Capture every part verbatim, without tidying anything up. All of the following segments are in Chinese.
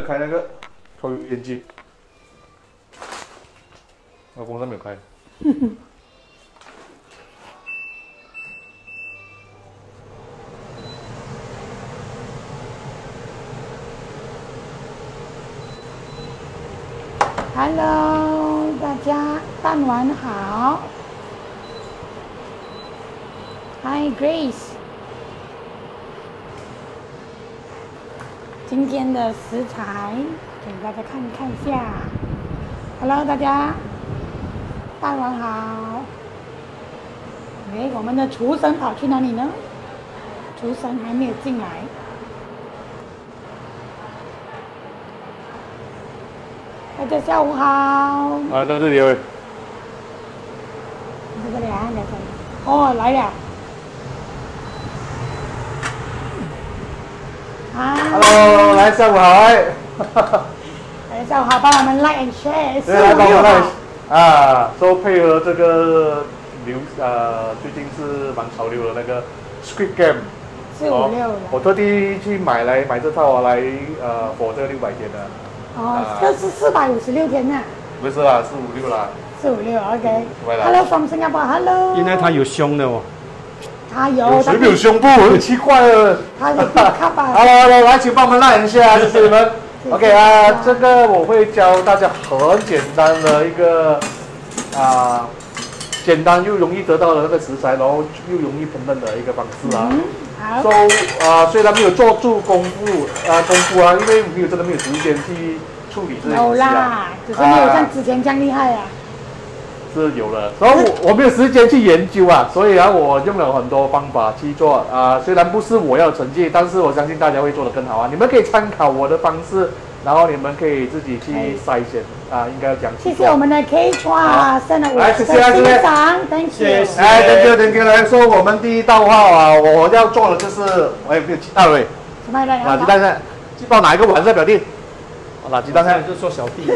开那个抽油烟机，我风扇没有开。 Hello， 大家傍晚好。Hi Grace， 今天的食材给大家看看一下。Hello， 大家傍晚好。哎，我们的厨神跑去哪里呢？厨神还没有进来。大家下午好。 啊，到这里喂。 在这里啊，来这里。哦，来了。啊 Hello， 来下午好哎。 来下午好，帮我们 like and share。 对，来帮我们 like 啊，都配合这个流呃，最近是蛮潮流的那个 Squid Game。 四五六。 我特地去买来买这套来呃，火这个六百天的。 哦，这是四百五十六天呐。 不是啦，四五六啦。 四五六 ，OK。Hello from Singapore，Hello。 原来他有胸的哦。 他有。 谁没有胸部？很奇怪了。 他有看吧。 Hello， 来，请帮我们拉一下，谢谢你们。OK 啊，这个我会教大家很简单的一个啊，简单又容易得到的那个食材，然后又容易烹饪的一个方式啊。 嗯，好。 So 啊，虽然没有做足功夫啊功夫啊，因为没有真的没有时间去处理这些东西啊。 有啦，只是没有像之前这样厉害啊。 是有了，然后我我没有时间去研究啊，所以啊，我用了很多方法去做啊。虽然不是我要成绩，但是我相信大家会做得更好啊。你们可以参考我的方式，然后你们可以自己去筛选啊，应该讲。 谢谢我们的 K 川送了我来，谢谢啊，谢谢 ，Thank you。 来 ，Thank you，Thank you。来说我们第一道话啊，我要做的就是我也没有鸡蛋喂， 什么来？ 拿鸡蛋噻，鸡包哪一个晚上表弟？我拿鸡蛋噻， 就说小弟。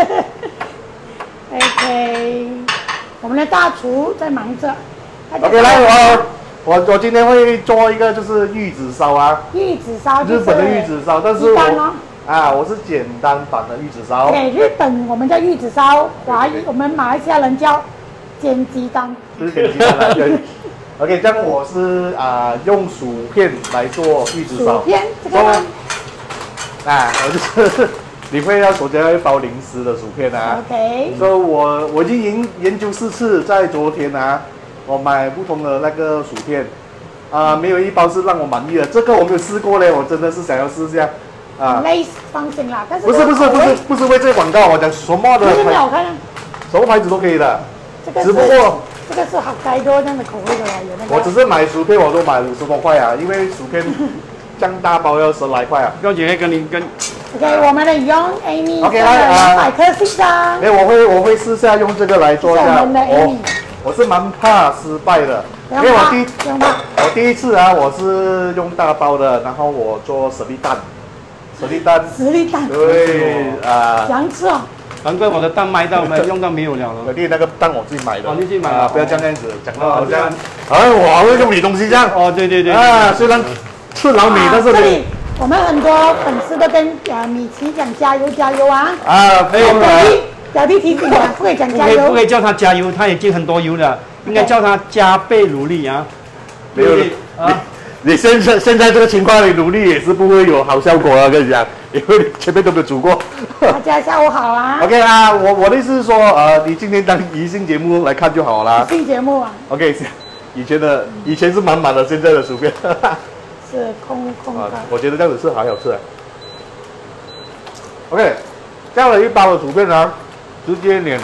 OK。我们的大厨在忙着。 OK， 来我我我今天会做一个就是玉子烧啊， 玉子烧日本的玉子烧，但是我啊我是简单版的玉子烧。 对，日本我们叫玉子烧，华语我们马来西亚人叫煎鸡蛋。 就是煎鸡蛋啊，对。OK， 这样我是啊用薯片来做玉子烧。 薯片这个吗？ 啊，我就是。你会要首先要包零食的薯片啊 ，OK。 所以我我已经研研究四次，在昨天啊，我买不同的那个薯片，啊，没有一包是让我满意的。这个我没有试过嘞，我真的是想要试一下。 啊，类似方形啦，但是不是不是不是不是为这个广告，我讲什么的牌，好看啊， 什么牌子都可以的。 这个只不过这个是好该多这样的口味的啦，有那个。 我只是买薯片，我都买五十多块啊，因为薯片这样大包要十来块啊。 高姐会跟你跟。 OK， 我们的 Young Amy ，OK， 来两百颗星章。 哎，我会我会试下用这个来做一下。 我们的 Amy， 我是蛮怕失败的，因为我第一我第一次啊，我是用大包的，然后我做实力蛋，实力蛋， 实力蛋， 对啊， 想吃哦。 难怪我的蛋卖到没用到没有了了。 我弟那个蛋我自己买的， 哦，你自己买啊，不要这样子，讲到好像，哎，我还会用你东西这样。 哦，对对对。 啊，虽然吃老米，但是你。我们很多粉丝都跟呃米奇讲加油加油啊！ 啊，没有表弟表弟提醒我，不可以讲加油， 不可以叫他加油，他已经很多油了，应该叫他加倍努力啊！ 没有啊，你现在现在这个情况，你努力也是不会有好效果啊！跟你讲，因为你前面都没有煮过。 大家下午好啊 ！OK 啊，我我的意思是说，呃，你今天当宜兴节目来看就好啦。 宜兴节目啊 ！OK， 以前的以前是满满的，现在的薯片。 是空空的、啊， 我觉得这样子吃还好吃、啊。OK， 加了一包的薯片啊，直接碾，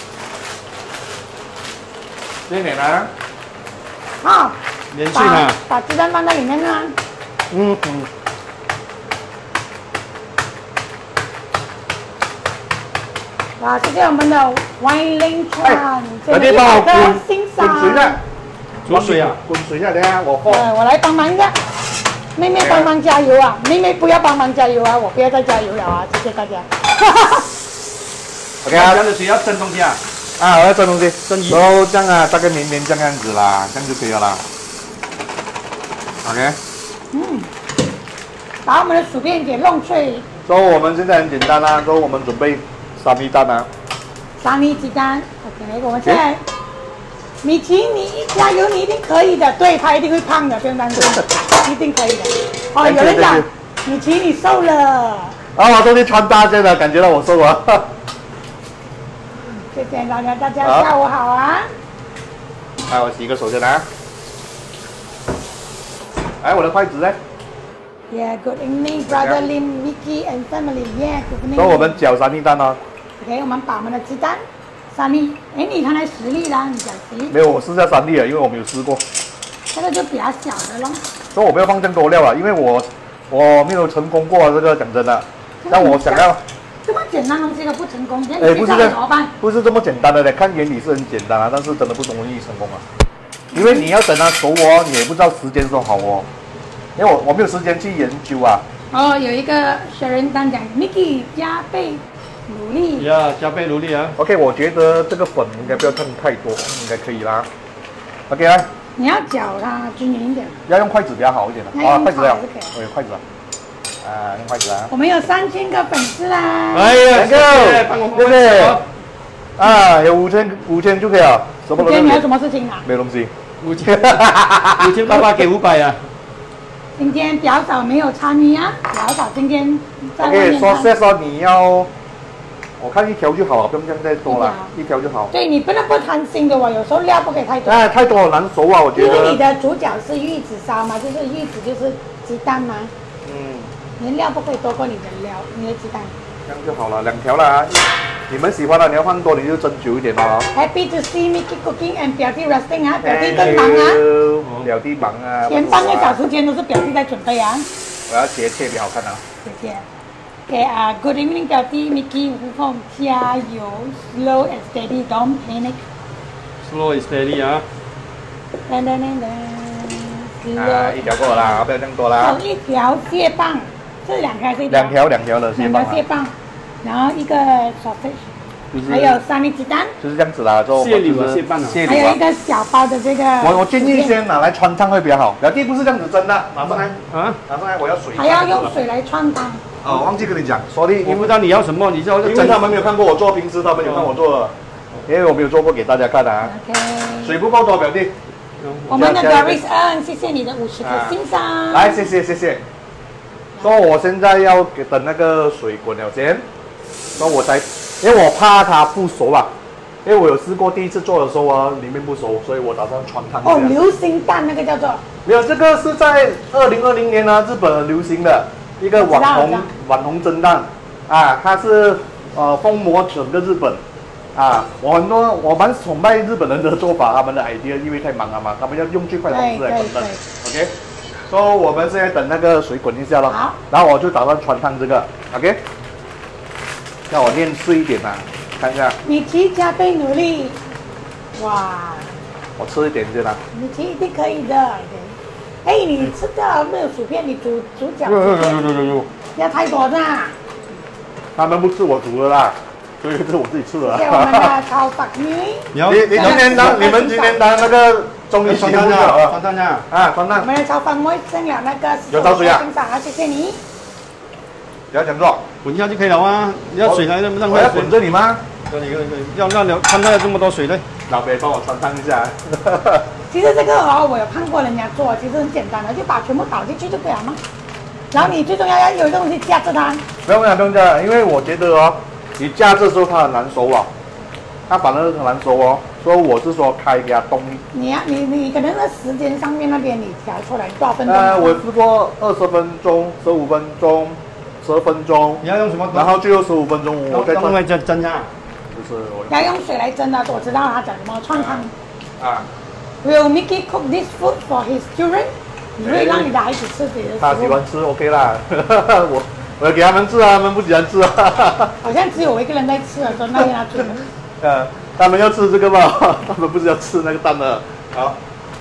直接碾啊！ 好， 连续啊！ 把鸡蛋放在里面啊。 嗯嗯。 哇，谢谢我们的王林川， 小弟帮我滚滚水一下， 煮水啊， 滚水一下，等下我放。 呃，我来帮忙一下。妹妹帮忙加油啊！妹妹不要帮忙加油啊！我不要再加油了啊！谢谢大家。 OK 啊，这样的水要蒸东西啊。 啊，我要蒸东西，蒸鱼。然后这样啊，大概绵绵这样子啦，这样就可以了啦。OK。 嗯，把我们的薯片给弄脆。 所所以我们现在很简单啦，所以我们准备三粒蛋啊。 三粒鸡蛋 ，OK， 我们现在，米奇，你加油，你一定可以的，对他一定会胖的，不用担心，一定可以的。哦，有人讲，米奇你瘦了。 啊，我终于穿大件了，感觉到我瘦了。 谢谢大家，大家下午好啊。 来，我洗个手先啊。哎，我的筷子呢？ Yeah, good evening, brother Lim, Mickey and family. Yeah, good evening. 所以我们搅三粒蛋哦。 OK， 我们把我们的鸡蛋三粒，哎，你看来十粒啦，你讲十粒？ 没有，我试下三粒了，因为我没有试过。 这个就比较小的咯。 所以我没有放这么多料啊，因为我我没有成功过这个，讲真的。但我想要。 这么简单的东西都不成功，那哎， 你不是这怎么办？ 不是这么简单的嘞，看原理是很简单啊，但是真的不容易成功啊。因为你要等它熟哦，你也不知道时间多好哦。因为我我没有时间去研究啊。 哦，有一个学人单讲 ，Mickey 加倍努力。 呀，加倍努力啊 OK， 我觉得这个粉应该不要看太多，应该可以啦。OK 来。 你要搅它均匀一点。 要用筷子比较好一点的。 啊， 筷子要， 我有筷子啊。啊，用筷子啊。 我们有三千个粉丝啦。 哎呀， 谢谢，谢谢。啊，有五千五千就可以了。什么都可以。 今天你有什么事情啊？ 没东西。 五千，五千爸爸给五百啊。 今天表嫂没有参与啊，表嫂今天在外面。 OK， 说谢说你要，我看一条就好了，不用这样再多了，一条就好。 对你不能不贪心的哦，有时候料不可以太多。 哎，太多很难熟啊，我觉得。 因为你的主角是玉子烧嘛，就是玉子就是鸡蛋嘛。 嗯。 你的料不可以多过你的料，你的鸡蛋。 这样就好了，两条了。你们喜欢的，你要放多你就蒸久一点哦。 Happy to see Mickey cooking and 表弟 resting 啊，表弟更忙啊。 表弟忙啊。 前半个小时间都是表弟在准备啊。 我要斜切比较好看啊。 谢谢。OK 啊 ，Good evening， 表弟 Mickey 胡凤加油 ，Slow and steady，don't panic。Slow and steady 啊。 噔噔噔噔。 啊，一条够了啦，不要这样多啦。 有一条蟹棒，这两条是一条。 两条两条的蟹棒。 两条蟹棒。然后一个 sausage， 还有三粒鸡蛋， 就是这样子啦。 蟹柳和蟹棒啊， 还有一个小包的这个。 我我建议先拿来穿烫会比较好。表弟不是这样子蒸的，拿上来啊，拿上来，我要水。 还要用水来穿烫。 哦，忘记跟你讲，所以我不知道你要什么，你就因为他们没有看过我做，平时他们有看我做，因为我没有做过给大家看啊。 OK。 水不够多，表弟。 我们的 Doris N， 谢谢你的五十颗欣赏。 来，谢谢谢谢。说我现在要给等那个水滚了先。那我才，因为我怕它不熟啊，因为我有试过第一次做的时候啊，里面不熟，所以我打算穿烫。 哦，流心蛋那个叫做？ 没有，这个是在二零二零年呢，日本很流行的一个网红网红蒸蛋啊，它是呃疯魔整个日本啊，我很多我蛮崇拜日本人的做法，他们的 idea 因为太忙了嘛，他们要用最快的方式来滚蛋 ，OK， 所以我们现在等那个水滚一下咯， 好， 然后我就打算穿烫这个 ，OK。让我练碎一点啊，看一下。 米奇加倍努力，哇！ 我吃一点点啦。 米奇一定可以的。哎，你吃掉没有薯片？你煮煮饺子。 有有有有有有。 不要太多的。 他们不吃我煮的啦，所以是我自己吃的。 谢谢我们的超白女。 你你你今天当你们今天当那个综艺节目就好了。 穿烫呀！ 啊，穿烫。 我们的超粉妹剩了那个。 有烧水啊！ 欣赏啊，谢谢你。 不要讲做， 滚下就可以了啊！你要水来让让我要滚这里吗？ 可以可以可以，要让了穿烫要这么多水嘞？ 老北帮我穿烫一下。 其实这个哦，我有看过人家做，其实很简单的，就把全部倒进去就可以了嘛。然后你最重要要有一个东西架着它。 不用不用不用架，因为我觉得哦，你架着的时候它很难熟啊，它反而很难熟哦。所以我是说开给它动。 你呀、啊，你你可能在时间上面那边你调出来多少分钟？ 呃，我试过二十分钟、十五分钟。十分钟， 你要用什么？ 然后最后十五分钟，我再用来蒸蒸啊。 就是我要用水来蒸的，我知道他讲什么串汤。 啊。 Will Mickey cook this food for his children？ 你会让你的孩子吃自己的食物？ 他喜欢吃 ，OK 啦。我我要给他们吃啊，他们不喜欢吃啊。 好像只有我一个人在吃啊，说那天他煮的。 呃，他们要吃这个吧？他们不是要吃那个蛋的。好。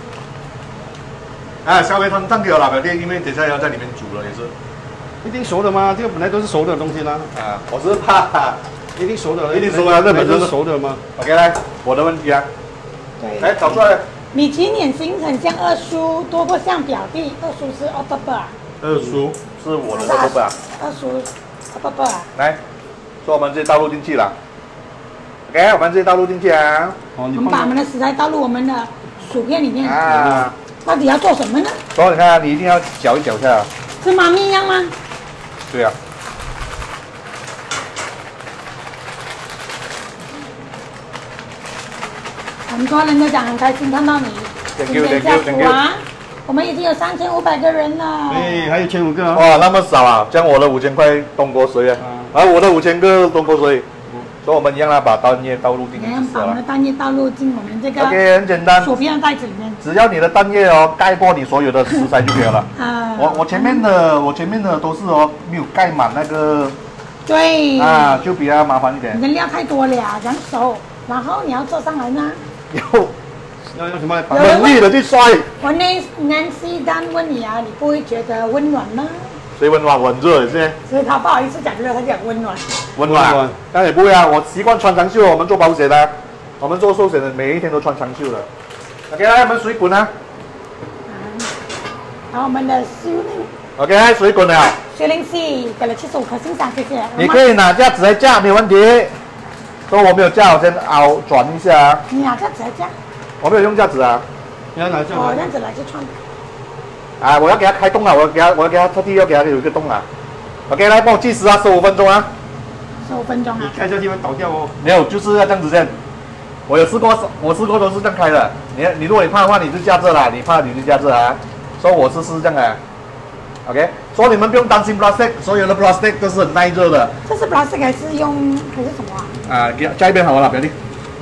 啊，稍微烫烫给我啦，表弟，因为等下要在里面煮了也是。 一定熟的吗？这个本来都是熟的东西啦。 啊，我是怕一定熟的， 一定熟的，那本身是熟的吗 ？OK， 来，我的问题啊。 对。 来，找出来。 米奇脸型很像二叔，多过像表弟。二叔是二伯伯啊。 二叔是我的二伯伯啊。 二叔。 不不啊， 来，说我们直接倒入进去了。OK， 我们直接倒入进去啊。 哦，你我们把我们的食材倒入我们的薯片里面。 啊， 到底要做什么呢？ 所以你看，你一定要搅一搅一下。 跟妈咪一样吗？ 对啊。 很多人都讲很开心看到你 Thank 今 you, 天 thank 下 you, thank 厨 you 啊，我们已经有三千五百个人了。 哎，还有千五个啊。 哇，那么少啊！将我的五千块东过水啊，而我的五千个东过水，所以我们一样啦，把蛋液倒入进去你看， 就是了。 把我们的蛋液倒入进我们这个 OK， 很简单， 薯片的袋子里面。 只要你的蛋液哦盖过你所有的食材就可以了。 啊， 我我前面的我前面的都是哦没有盖满那个对啊，就比较麻烦一你点。 的料太多了，这样熟，然后你要做上来呢。 要要用什么来绑？ 努力的去摔， 我 Nancy Nancy 丹问你啊，你不会觉得温暖吗？ 谁温暖？我很热现在。 所以他不好意思讲热，他讲温暖。 温暖温暖， 当然也不会啊，我习惯穿长袖，我们做保险的，我们做寿险的，每一天都穿长袖的。OK， 来我们水滚啊。 然后我们的修令 OK， 水滚了， 修令系给了七十五颗星星，谢谢。 你可以拿架子来架，没有问题。说我没有架，我先凹转一下啊。 你拿这样子来这样， 我没有用架子啊。 你要拿这样哦这样子来去穿。 啊，我要给它开洞了，我要给它，我要给它特地要给它有一个洞啊。OK， 来帮我计时啊，十五分钟啊。 十五分钟你啊。 开这地方倒掉哦。 没有，就是要这样子先。我有试过，我试过都是这样开的。你你如果你怕的话，你就架这啦；你怕你就架这啊。所以我是是这样的。OK， 所以你们不用担心 plastic， 所有的 plastic 都是很耐热的。 这是 plastic 还是用还是什么啊？ 啊，给加一边好了，表弟。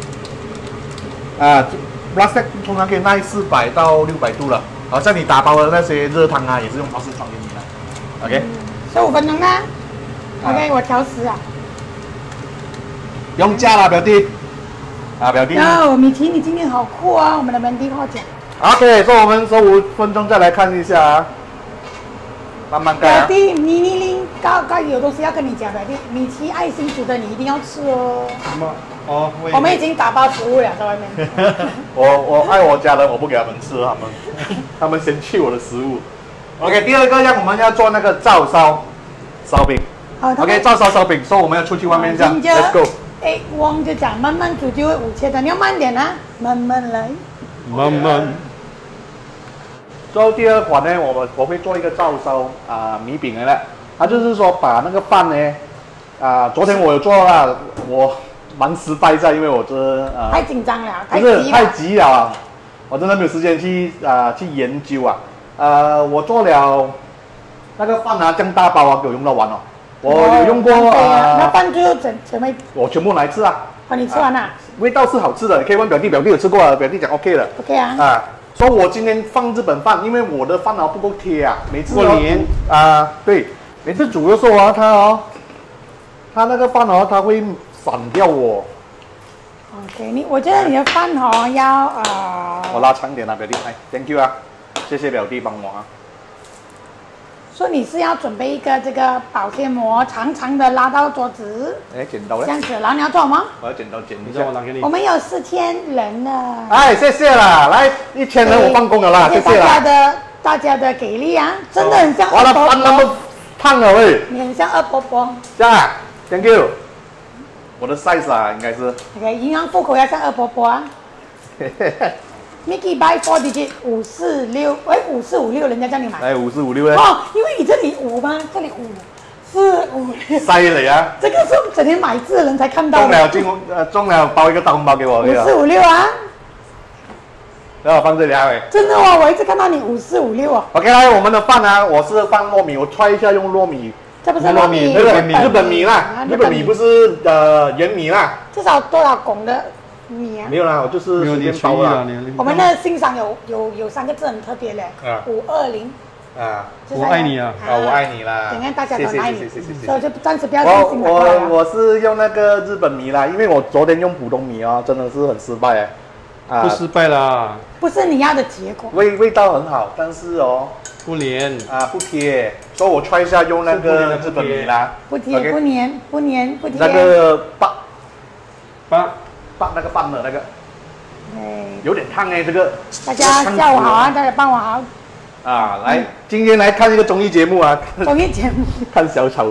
啊 ，plastic 通常可以耐四百到六百度了。好像你打包的那些热汤啊，也是用 plastic 装给你的。OK， 十五分钟呢 ？OK， 我调时啊。 用架啦，表弟。啊，表弟。 哟，米奇，你今天好酷啊！我们的 Mandy 获奖。 OK， 所以我们十五分钟再来看一下啊。慢慢盖啊。 表弟，米妮琳，刚刚有东西要跟你讲，表弟，米奇爱心煮的你一定要吃哦。 什么？哦， 我们已经打包食物了，在外面。 我我爱我家人，我不给他们吃，他们他们嫌弃我的食物。OK， 第二个样我们要做那个照烧烧饼。 好 OK， 照烧烧饼，所以我们要出去外面这样 ，Let's go。 哎，汪就讲慢慢煮就会五切的，你要慢点啊，慢慢来。 慢慢。 最后第二款呢，我们我会做一个照烧啊、呃、米饼来了，它就是说把那个饭呢，啊、呃，昨天我有做了，我蛮失败在，因为我这啊、呃、 太紧张了， 不是太急了啊，我真的没有时间去啊、呃、去研究啊，呃，我做了那个饭啊，这样大包啊，给我用到完了，我有用过啊、 那饭最后怎怎么？ 我全部来吃啊， 哦，你吃完了、啊？ 味道是好吃的，你可以问表弟，表弟有吃过了，表弟讲 OK 的 ？OK 啊。 啊。所以我今天放日本饭，因为我的饭啊不够贴啊，每次过年啊，对，每次煮的时候啊，它哦，它那个饭哦，它会散掉哦。 OK， 你我觉得你的饭哦要呃， 我拉长一点啊，表弟，来 ，Thank you 啊，谢谢表弟帮我啊。 说你是要准备一个这个保鲜膜，长长的拉到桌子， 哎，剪刀嘞这？样子，然后你要做什么？ 我要剪刀剪一下你叫我。拿给你我。们有四千人了。 哎，谢谢啦，来一千人我放工了啦，谢谢大家啦。 的大家的给力啊，真的很像哇，那二伯饭那么伯， 胖了喂， 你很像二伯伯。 这样啊 ，Thank you。我的 size 啊，应该是。 OK， 银行户口要像二伯伯啊。Mickey buy four digit 五四六，哎，五四五六，人家叫你买。 来五四五六嘞， 哦，因为你这里五吗？这里五，四五六。 犀利啊！ 这个是整天买字的人才看到中的。 了进呃中了包一个大红包给我，可以了五四。五六啊， 然后放这里啊喂。 真的哦，我一直看到你五四五六哦， OK， 来我们的饭啊，我是放糯米，我揣一下用糯米， 这不是糯米那个日本米日本米啦，日本米不是呃圆米啦， 至少多少拱的米啊没？有啦，我就是随没有你便包啦随意啊，。你。 我们的欣赏有有有三个字很特别嘞啊， 五二零。 啊我爱你啊啊，我爱你啦！ 你看大家都谢爱你， 谢谢谢谢谢所以就暂时不要我相信了。 我我是用那个日本米啦，因为我昨天用普通米啊，真的是很失败哎。啊不失败啦， 不是你要的结果。 味味道很好，但是哦不粘。 啊不贴，所以我 try 一下用那个日本米啦， 不贴 OK 不粘不粘不贴。 那个拌八。 拌那个拌的那个哎， 有点烫哎，这个大家下午好啊，大家傍晚好。 啊，来今天来看一个综艺节目啊， 综艺节目， 看小丑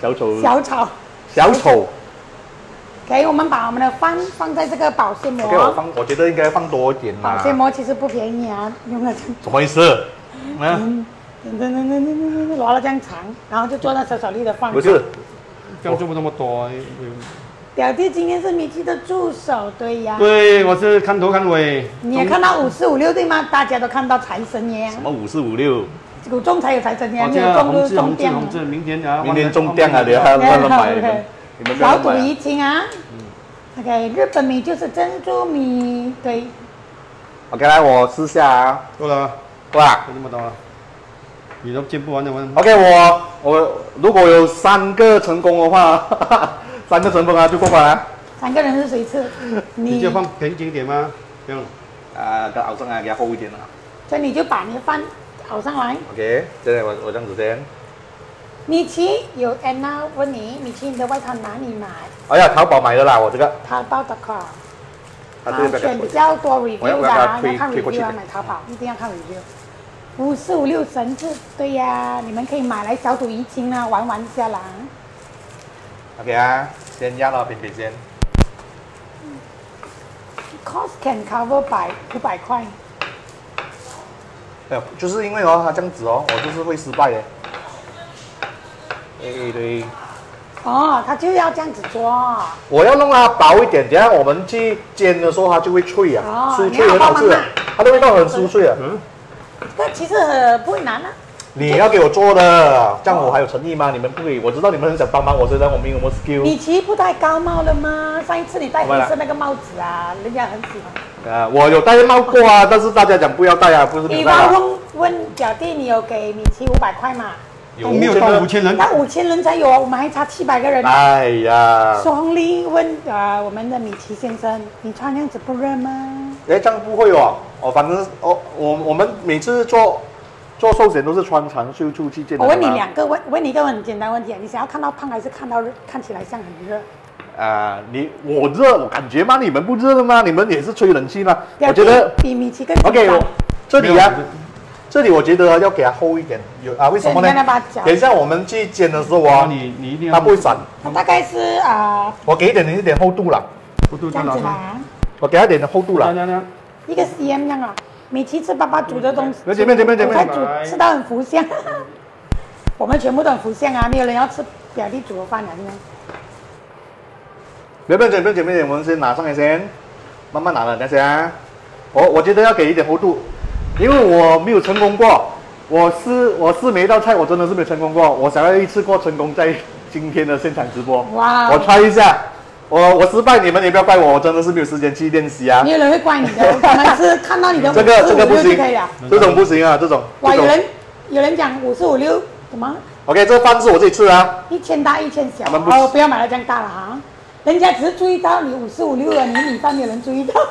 小丑， 小丑。 小丑。 OK， 我们把我们的饭放在这个保鲜膜。 OK， 我放，我觉得应该放多一点啦。 保鲜膜其实不便宜啊，用了什么意思？ 嗯，噔噔噔噔噔噔，拿了这样长，然后就做那小小粒的饭。 不是， 不要做不那么多。 表弟今天是米奇的助手，对呀。 对，我是看头看尾。 你也看到五四五六对吗？大家都看到财神爷。 什么五四五六？ 有中才有财神爷，没有红中就字红字中奖。 红字，明天啊， 明天中奖啊！你要乱乱买，你们你们不要小赌乱买。 怡情啊。OK， 日本米就是珍珠米，对。 OK， 来我试下啊， 够了， 够啦。 就这么多了。你都煎不完的我。 OK， 我我如果有三个成功的话，三个成功啊就过关了。 三个人是谁吃？ 你就放平均一点吗？不用。 啊，给它熬上来，给它厚一点啊。 所以你就把你的饭熬上来。 OK， 现在我我这样子先。 米奇有 Anna 问你，米奇你的外套哪里买？ 哎呀，淘宝买的啦，我这个。 淘宝 .com。 啊，这个选比较多 review 的， 我要要推看推过去 review 啊，买淘宝一定要看 review。五四五六神字，对呀，你们可以买来小赌怡情啊，玩玩下啦。 OK 啊，先压到边边先。 Cost can cover by 五百块。 哎呦，就是因为哦，它这样子哦，我就是会失败的。对对。 哦，他就要这样子做。 我要弄它薄一点，等下我们去煎的时候它就会脆啊， 哦酥脆很好吃的，它的味道很酥脆啊。 嗯。 这其实呃不会难啊。 你要给我做的，这样我还有诚意吗？你们不可以，我知道你们很想帮忙我，虽然我没有什么 skill。 米奇不戴高帽了吗？上一次你戴黑色那个帽子啊，人家很喜欢。 啊，我有戴帽过啊，但是大家讲不要戴啊，不是没有戴啊。 你爸问问表弟，你有给米奇五百块吗？ 有没有到五千人？ 那五千人才有啊，我们还差七百个人。 哎呀。 苏红丽问呃我们的米奇先生，你穿这样子不热吗？ 哎，这样不会哦，哦，反正哦，我我们每次做做寿险都是穿长袖出去见的。 我问你两个问，问你一个很简单问题啊，你想要看到胖还是看到热？看起来像很热？ 啊，你我热，我感觉吗？你们不热的吗？你们也是吹冷气吗？ 表弟我觉得比米奇更 OK， 我这里啊没有， 这里我觉得要给它厚一点，有啊？为什么呢对你看它把它搅？ 等一下我们去煎的时候啊， 啊， 你你一定要。 它不会散。 它大概是啊、 我给一点一点厚度了， 不都这样子拿啦， 我给它一点厚度了。 来来来， 一个 C M 这样啊。米奇吃爸爸煮的东西， 前面前面前面我才煮吃到很福相。我们全部都很福相啊，没有人要吃表弟煮的饭啊，现在。 不要不要紧，不要紧，不要紧，我们先拿上来先，慢慢拿了，等一下。我我觉得要给一点厚度，因为我没有成功过。我试我试每一道菜，我真的是没有成功过。我想要一次过成功在今天的现场直播。 哇我 try 一下，我我失败，你们也不要怪我，我真的是没有时间去练习啊没。有人会怪你的，我们是看到你的这个这个不五四五六就行可以了。， 这种不行啊，这种。 哇， 这种有人有人讲五四五六什么 OK， 这饭是我自己吃的啊。 一千大一千小， 他们不哦，不要买到这样大了哈。人家只是注意到你五四五六了，你米饭没有人注意到。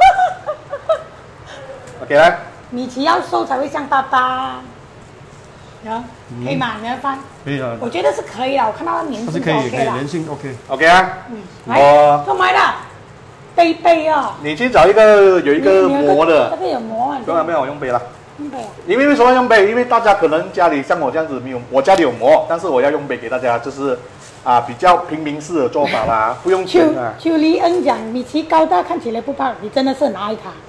OK， 来， 米奇要瘦才会像爸爸，然可以吗？你的饭， 可以啊， 我觉得是可以了，我看到它粘性是它是可以可 OK 了。 以人性 OK。 OK 啊。 嗯， 我来，做买的杯杯哦， 你去找一个有一个你你有磨的这，个有磨啊， 不用不用，我用杯了。 用杯啊。 因为为什么用杯？因为大家可能家里像我这样子没有，我家里有磨，但是我要用杯给大家，就是啊比较平民式的做法啦，不用邱钱啊。 邱丽恩讲米奇高大看起来不胖，你真的是很爱他。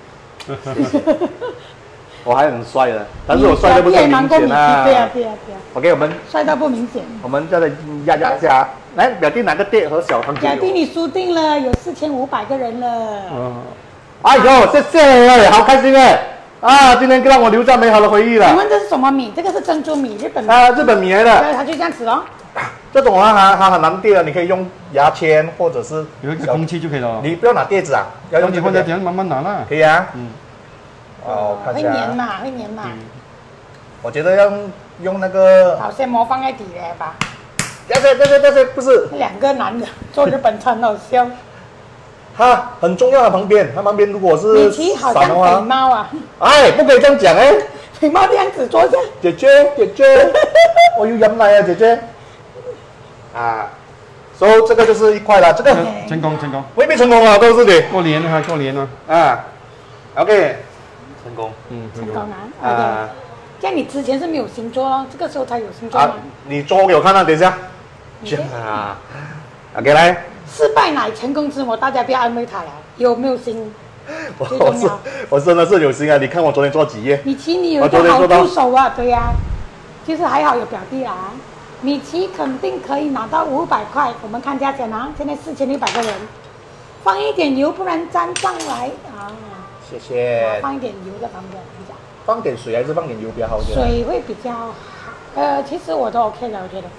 我还很帅的，但是我帅的不是很明显对啊啊。 对啊对啊， OK， 我们帅到不明显。 我们再来压压一下，来表弟拿个碟和小汤匙。 表弟你输定了，有四千五百个人了。 啊， 哎呦，谢谢，好开心哎！啊，今天让我留下美好的回忆了。 请问这是什么米？这个是珍珠米，日本米。 啊，日本米来的， 对，它就这样子哦。 这种啊，它它很难碟的，你可以用牙签或者是有一个空气就可以了。 你不要拿碟子啊，要用你这个碟， 放在底下慢慢拿啦。 可以啊。 嗯。 哦，看会一下啊， 粘嘛，会粘嘛。 我觉得要用用那个， 保鲜膜放在底来吧。 这些这些这些不是， 两个男的做日本餐好笑。 它很重要的旁边，它旁边如果是米奇好像肥散的话， 猫啊， 哎，不可以这样讲哎， 肥猫这样子坐下。 姐姐姐姐，我有饮奶啊姐姐，啊，所以这个就是一块了，这个成功成功， 未必成功啊，告诉你过年了哈，过年了。 啊，OK，成功嗯， 成功啊，OK。 啊这样你之前是没有星座哦，这个时候才有星座吗啊？，你做给我看啊，等一下， 这样啊 ，OK 来。 失败乃成功之母，大家不要安慰他了，有没有心？ 我我是我真的是有心啊！你看我昨天做几页？ 米奇，你有一个好助手啊，对呀、啊，其实还好有表弟啦。米奇肯定可以拿到五百块，我们看价钱啊，现在四千六百个人，放一点油，不然粘上来啊。 谢谢。 放一点油在旁边比较。 放点水还是放点油比较好些？ 水会比较好，呃，其实我都 OK 的，我觉得。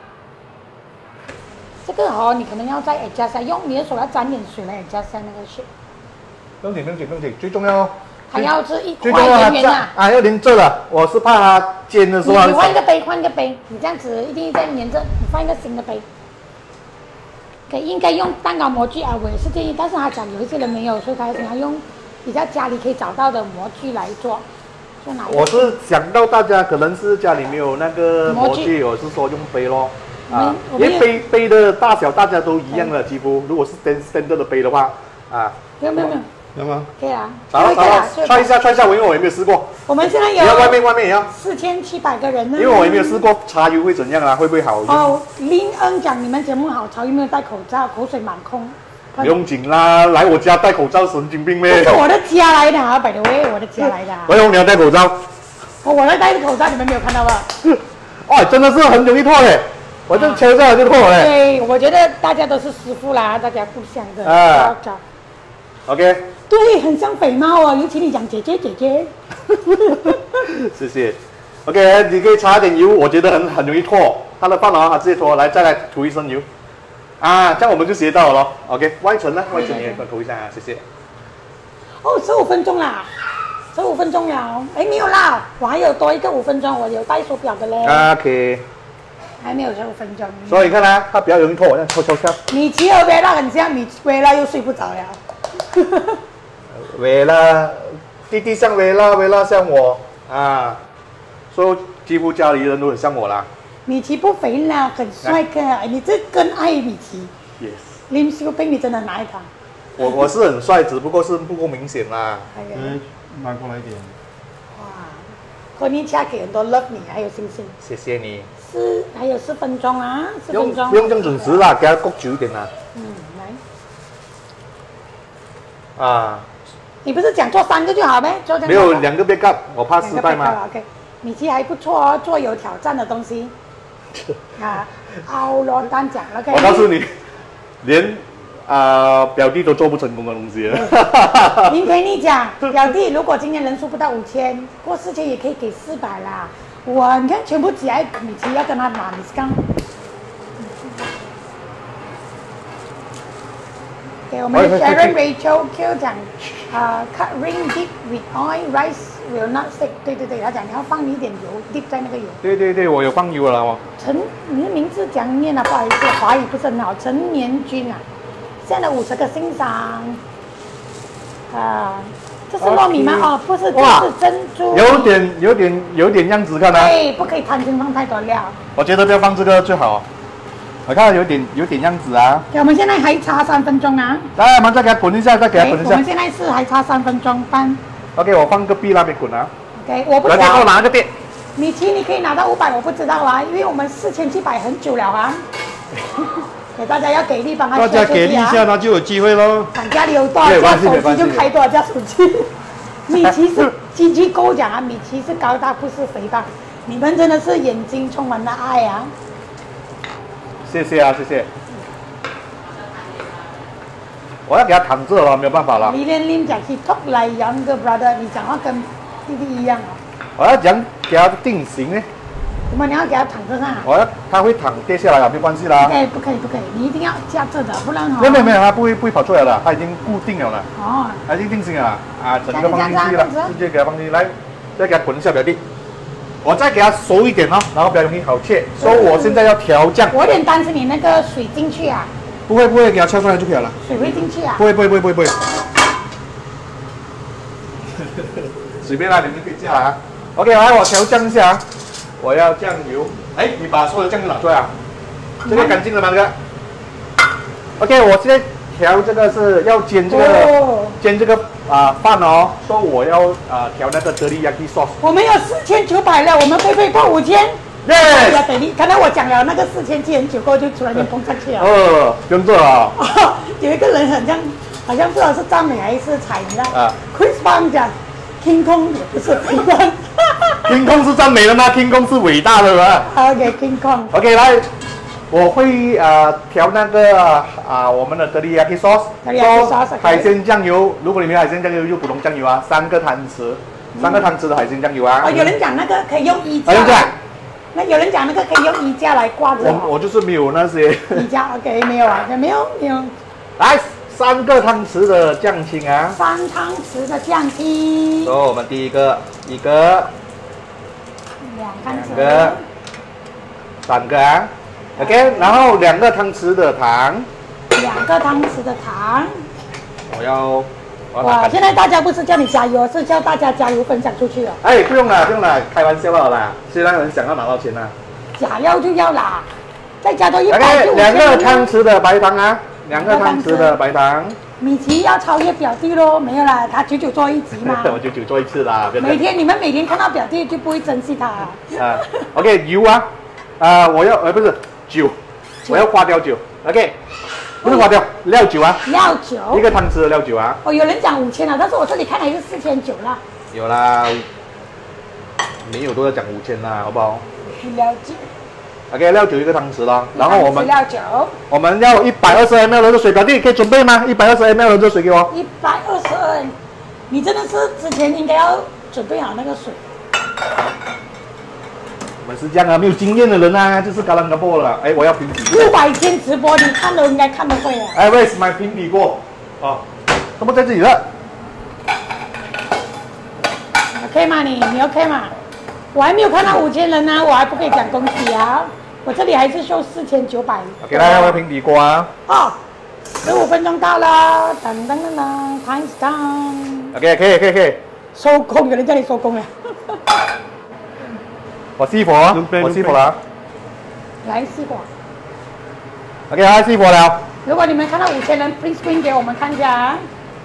这个哦，你可能要再 adjust 用你的手要沾点水来 adjust 那个水。 不用紧，不用紧，不用紧，最重要。 它要是一块圆圆啊！ 啊，要连着的，我是怕它煎的时候。 你换一个杯，换一个杯，你这样子一定再粘着，你换一个新的杯。可以应该用蛋糕模具啊，我也是建议，但是他讲有一些人没有，所以他想要用比较家里可以找到的模具来做。 我是想到大家可能是家里没有那个模具，我是说用杯咯。啊，因为杯杯的大小大家都一样的，几乎如果是 standard 的杯的话，啊， 没有没有没有， 有吗？ 可以啊， 好了好了，穿一下穿一下，我因为我也没有试过。 我们现在有， 你要外面外面也要四千七百个人呢。 因为我也没有试过，茶油会怎样啊？会不会好？ 哦，林恩讲你们节目好，茶油没有戴口罩，口水满空。 不用紧啦，来我家戴口罩，神经病咩？ 这是我的家来的啊，百多位，我的家来的。 为什么你要戴口罩？ 我我在戴口罩，你们没有看到吧？ 哇，真的是很容易脱嘞。我这敲下来就脱了。 对，我觉得大家都是师傅啦，大家互相的。 啊。OK。 对，很像肥猫哦，尤其你讲姐姐姐姐。 谢谢。OK， 你可以擦点油，我觉得很很容易脱。它的饭哦，它直接脱，来再来涂一身油。啊，这样我们就学到了咯。OK， 外层呢？外层也涂一下啊，谢谢。 哦，十五分钟啦。十五分钟了，哎，没有啦，我还有多一个五分钟，我有带手表的嘞。 OK。 还没有十五分钟。 所以你看啊，它比较容易脱，这样敲敲敲。 米奇和维拉很像，米维拉又睡不着了。 维拉，弟弟像维拉，维拉像我啊，所以几乎家里人都很像我啦。 米奇不肥啦，很帅哥，你这更爱米奇。 Yes。 林修斌，你真的很爱他。 我我是很帅，只不过是不够明显啦。 嗯，拿过来一点。 哇，科尼恰给很多 love 你，还有星星。 谢谢你。 四还有四分钟啊，四分钟。 不用这样准时啦，给它焗久一点啦。 嗯，来。 啊。 你不是讲做三个就好呗？做这样。 没有两个 backup， 我怕失败嘛。 OK， 米奇还不错哦，做有挑战的东西。啊，奥罗丹讲了。 我告诉你，连。啊、呃，表弟都做不成功的东西了。 林培你讲，表弟如果今天人数不到五千，过四千也可以给四百啦。我你看全部挤在米奇要跟他拿，你是刚。给我们的 Sharon Rachel Q 讲，啊、呃、，cut ring dip with oil rice will not stick。对对对，他讲你要放一点油 dip 在那个油。 对对对，我有放油了哦。 陈，你的名字讲念啊，不好意思，华语不是很好。陈年君啊。现在五十个欣赏，啊，这是糯米吗？ Okay. 哦，不是，这是珍珠。有点、有点、有点样子，看啊。 对，不可以贪心放太多料。 我觉得不要放这个最好。我看有点、有点样子啊。 Okay, 我们现在还差三分钟啊。 来，我们再给它滚一下，再给它滚一下。 我们现在是还差三分钟半。 OK， 我放个币那边滚啊。 OK， 我不知道。 来，给我拿个币。 米奇，你可以拿到五百，我不知道啊，因为我们四千七百很久了啊。给大家要给力，帮他、啊。 大家给力一下，他就有机会喽。 看家里有多少架手机就开多少架手机。米奇是鸡鸡狗讲啊，米奇是高大不是肥胖，你们真的是眼睛充满了爱啊！ 谢谢啊，谢谢。我要给他躺着了，没有办法了。 李连林讲是 talk like younger brother， 你讲话跟弟弟一样啊。 我要讲给他定型呢。 怎么你要给他躺着上？ 我要他会躺跌下来了，没关系啦。 对，不可以不可以，你一定要架着的，不然哈。 没有没有没有，他不会不会跑出来了，他已经固定了了。 哦。 他已经定型了啊，整个放进去了，直接给他放进去，来，再给他滚一下表弟。我再给他熟一点哦，然后比较容易好切。所以我现在要调酱。 我有点担心你那个水进去啊。 不会不会，给他敲出来就可以了。 水会进去啊？ 不会不会不会不会不会。随便啦，你们可以加啊。OK， 来我调酱一下啊。我要酱油，哎，你把所有的酱油拿出来啊，这个干净了吗？这个 ，OK， 我现在调这个是要煎这个、哦、煎这个啊、呃、饭哦，说我要啊、呃、调那个 teriyaki sauce。 我们有四千九百了，我们可不可以破五千？ Yes 要给力！刚才我讲了那个四千七很久过后就突然间蹦上去了。 哦，不用做了啊。 哦，有一个人很像，好像不知道是赞美还是踩你的。啊 ，Chris Bang 讲 King Kong 也不是 King Kong。King Kong 是赞美的吗 ？King Kong 是伟大的吗 ？OK，King Kong。 OK， 来，我会呃调那个啊、呃、我们的 teriyaki sauce， sauce 海鲜酱油。如果你没有海鲜酱油，就普通酱油啊，三个汤匙，三个汤匙的海鲜酱油啊。 哦，有人讲那个可以用衣架。那有人讲那个可以用衣架来挂着。 我我就是没有那些。 衣架 OK 没有啊？没有没有。 来，三个汤匙的酱青啊。 三汤匙的酱青。 所以我们第一个一个。 两汤匙。 两个。三个啊。OK， 然后两个汤匙的糖。 两个汤匙的糖。 我要。 哇！现在大家不是叫你加油，是叫大家加油分享出去了。 哎，不用了，不用了，开玩笑了啦。虽然很想要拿到钱呐。 假要就要啦，再加多一百就。 OK， 两个汤匙的白糖啊，两个汤匙的白糖。 米奇要超越表弟咯，没有啦，他久久做一集嘛。 我就久做一次啦。 每天你们每天看到表弟就不会珍惜他。 啊 ，OK， 油啊，啊，我要呃不是酒，我要花雕酒。OK。不是花雕，料酒啊， 料酒， 一个汤匙的料酒啊。 哦，有人讲五千了，但是我这里看来是四千九啦。 有啦，没有都要讲五千啦，好不好？ 料酒。 OK， 料酒一个汤匙咯，然后我们料酒， 我们要一百二十 M L 的热水，表弟可以准备吗？一百二十 M L 的热水给我。 一百二十二，你真的是之前应该要准备好那个水。 我们是这样啊，没有经验的人啊，就是嘎啷嘎波了。哎，我要平底。 六百天直播，你看都应该看得会啊。 哎 ，Where's my 平底锅？哦，怎么在这里了 ？OK 吗？你你 OK 吗？我还没有看到五千人呢、啊，我还不可以讲恭喜啊。我这里还是秀四千九百。 OK， 来，我要平底锅啊。 哦，十五分钟到了，噔噔噔噔 ，time done。 OK， 可以可以可以。 收工，有人叫你收工了。 我熄火，我熄火了。 来熄火。 OK， 来熄火了。 如果你们看到五千人 ，please screen 给我们看一下啊。